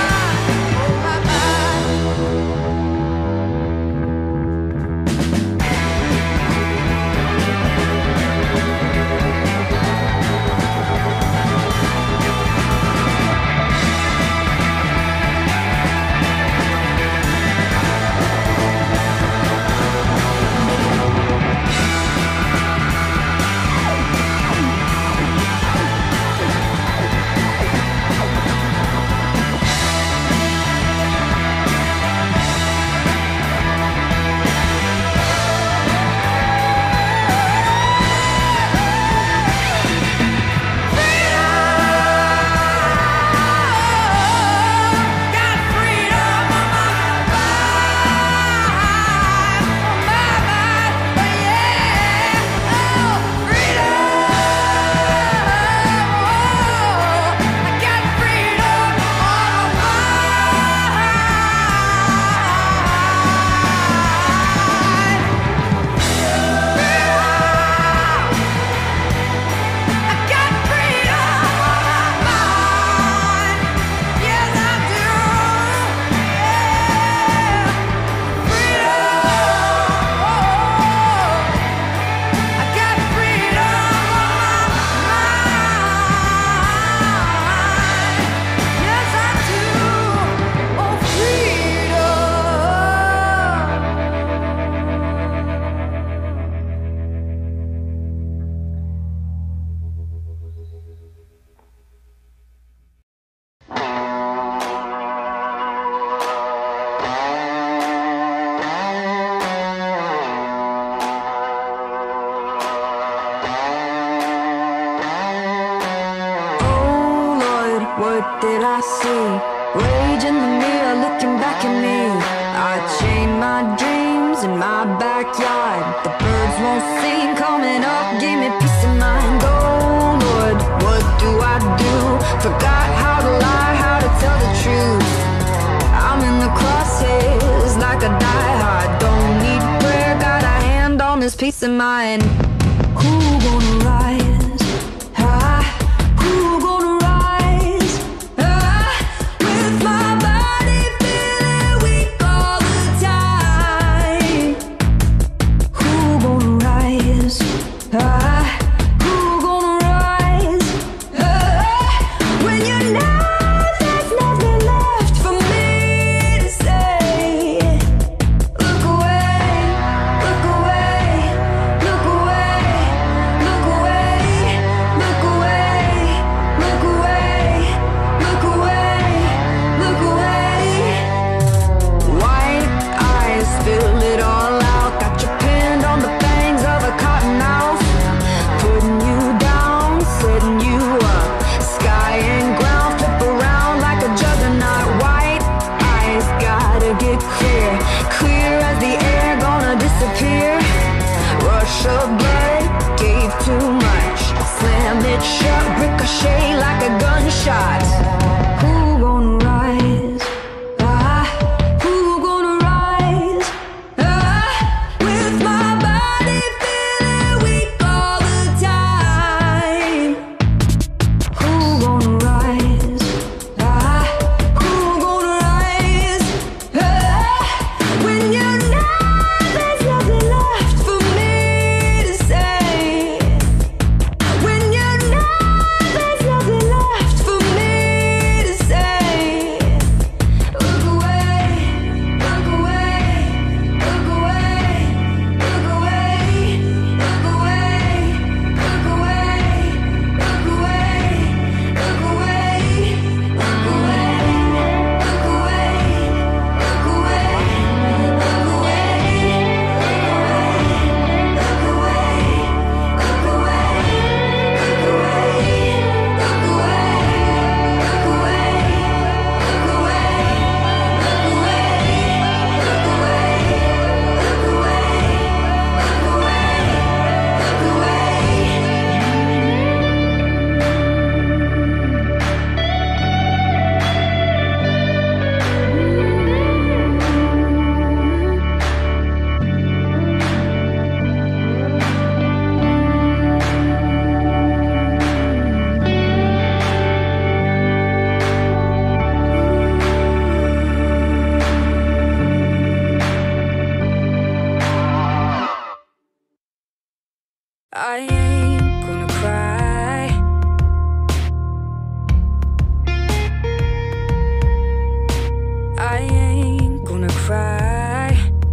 What did I see? Rage in the mirror looking back at me. I chained my dreams in my backyard. The birds won't sing, coming up, give me peace of mind. peace of mind. Who gonna rise? Who gonna rise? With my body feeling weak all the time. Who gonna rise? Who gonna rise? When you know there's nothing left for me to say. Look away, look away, look away, look away, look away, look away, look away, look away. White eyes spill it all out. Got you pinned on the fangs of a cotton mouth. Putting you down, setting you up. Sky and ground flip around like a juggernaut. White eyes gotta get clear, clear as the air gonna disappear. Rush of blood, gave too much. Slam it shut, ricochet like a gunshot. Who gonna rise? Who gonna rise? With my body feeling weak all the time. Who gonna rise? Who gonna rise? When you know there's nothing left for me to say. When you know there's nothing left for me to say. Look away, look away, look away, look away, look away, look away, look away, look away, look away, look away, look away, look away, look away, look away, look away, look away, look away, look away, look I ain't gonna cry. I ain't gonna cry.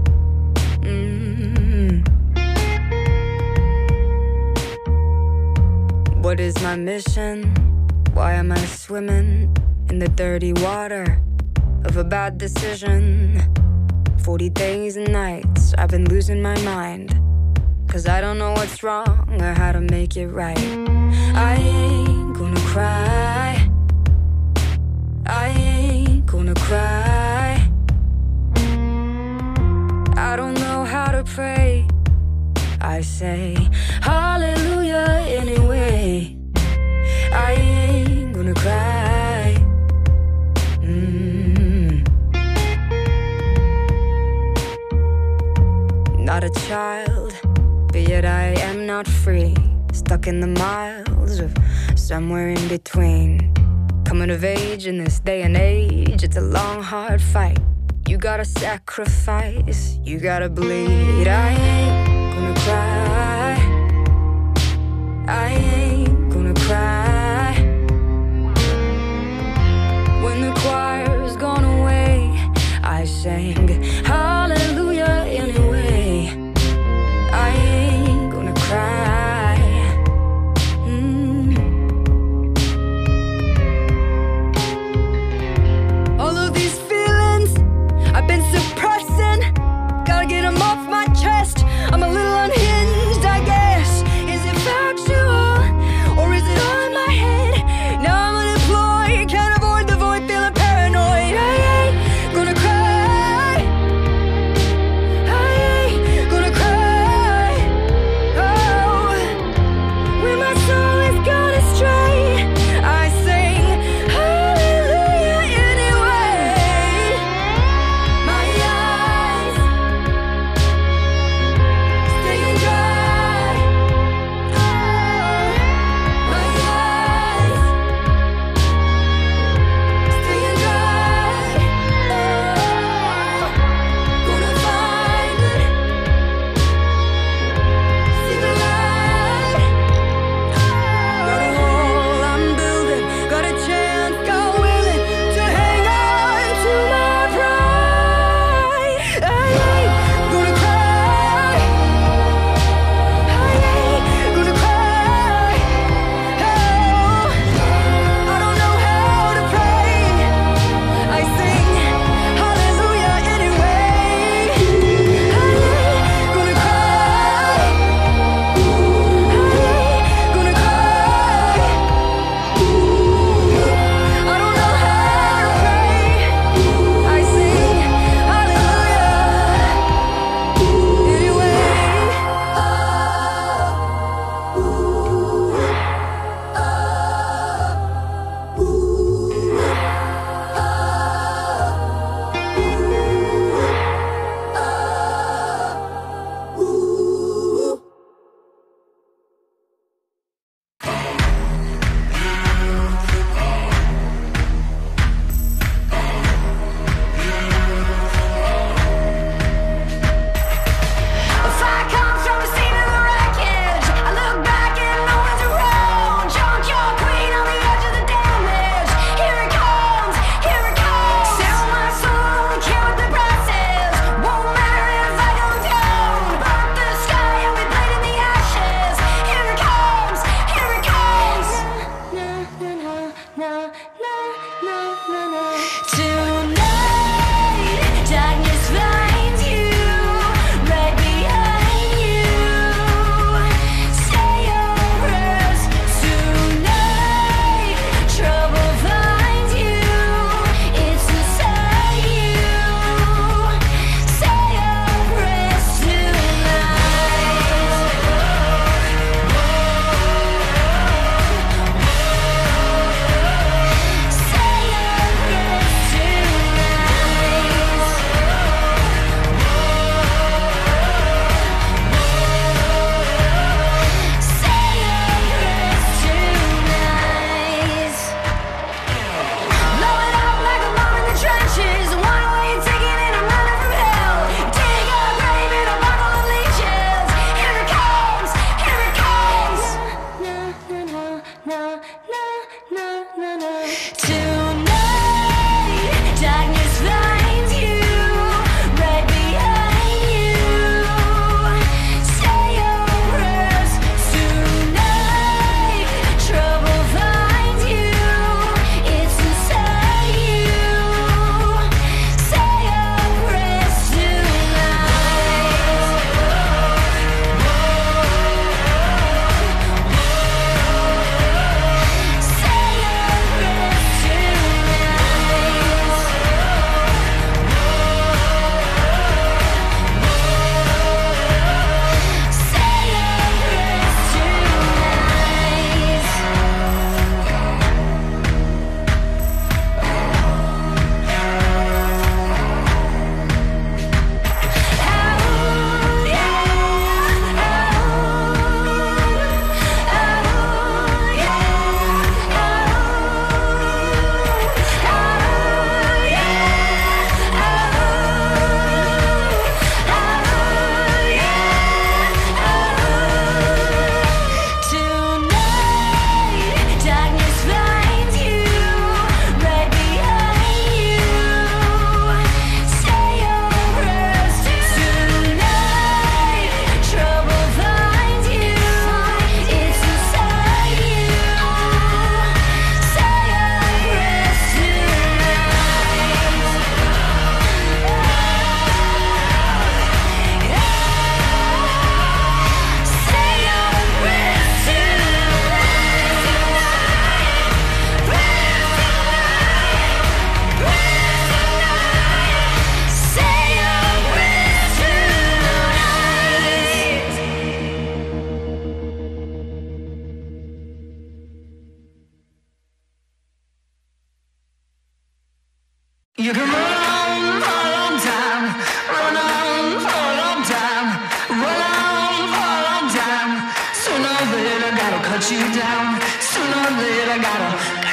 What is my mission? Why am I swimming in the dirty water of a bad decision? 40 days and nights I've been losing my mind, 'cause I don't know what's wrong or how to make it right. I ain't gonna cry. I ain't gonna cry. I don't know how to pray. I say hallelujah anyway. I ain't gonna cry. Not a child, but yet I am not free. Stuck in the miles of somewhere in between. Coming of age in this day and age, it's a long, hard fight. You gotta sacrifice, you gotta bleed. I ain't gonna cry. I ain't gonna cry. When the choir's gone away, I sang hallelujah anyway. I ain't gonna cry. All of these feelings I've been suppressing, gotta get them off my chest. I'm a little unhinged, I guess. Is it factual?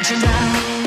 you down.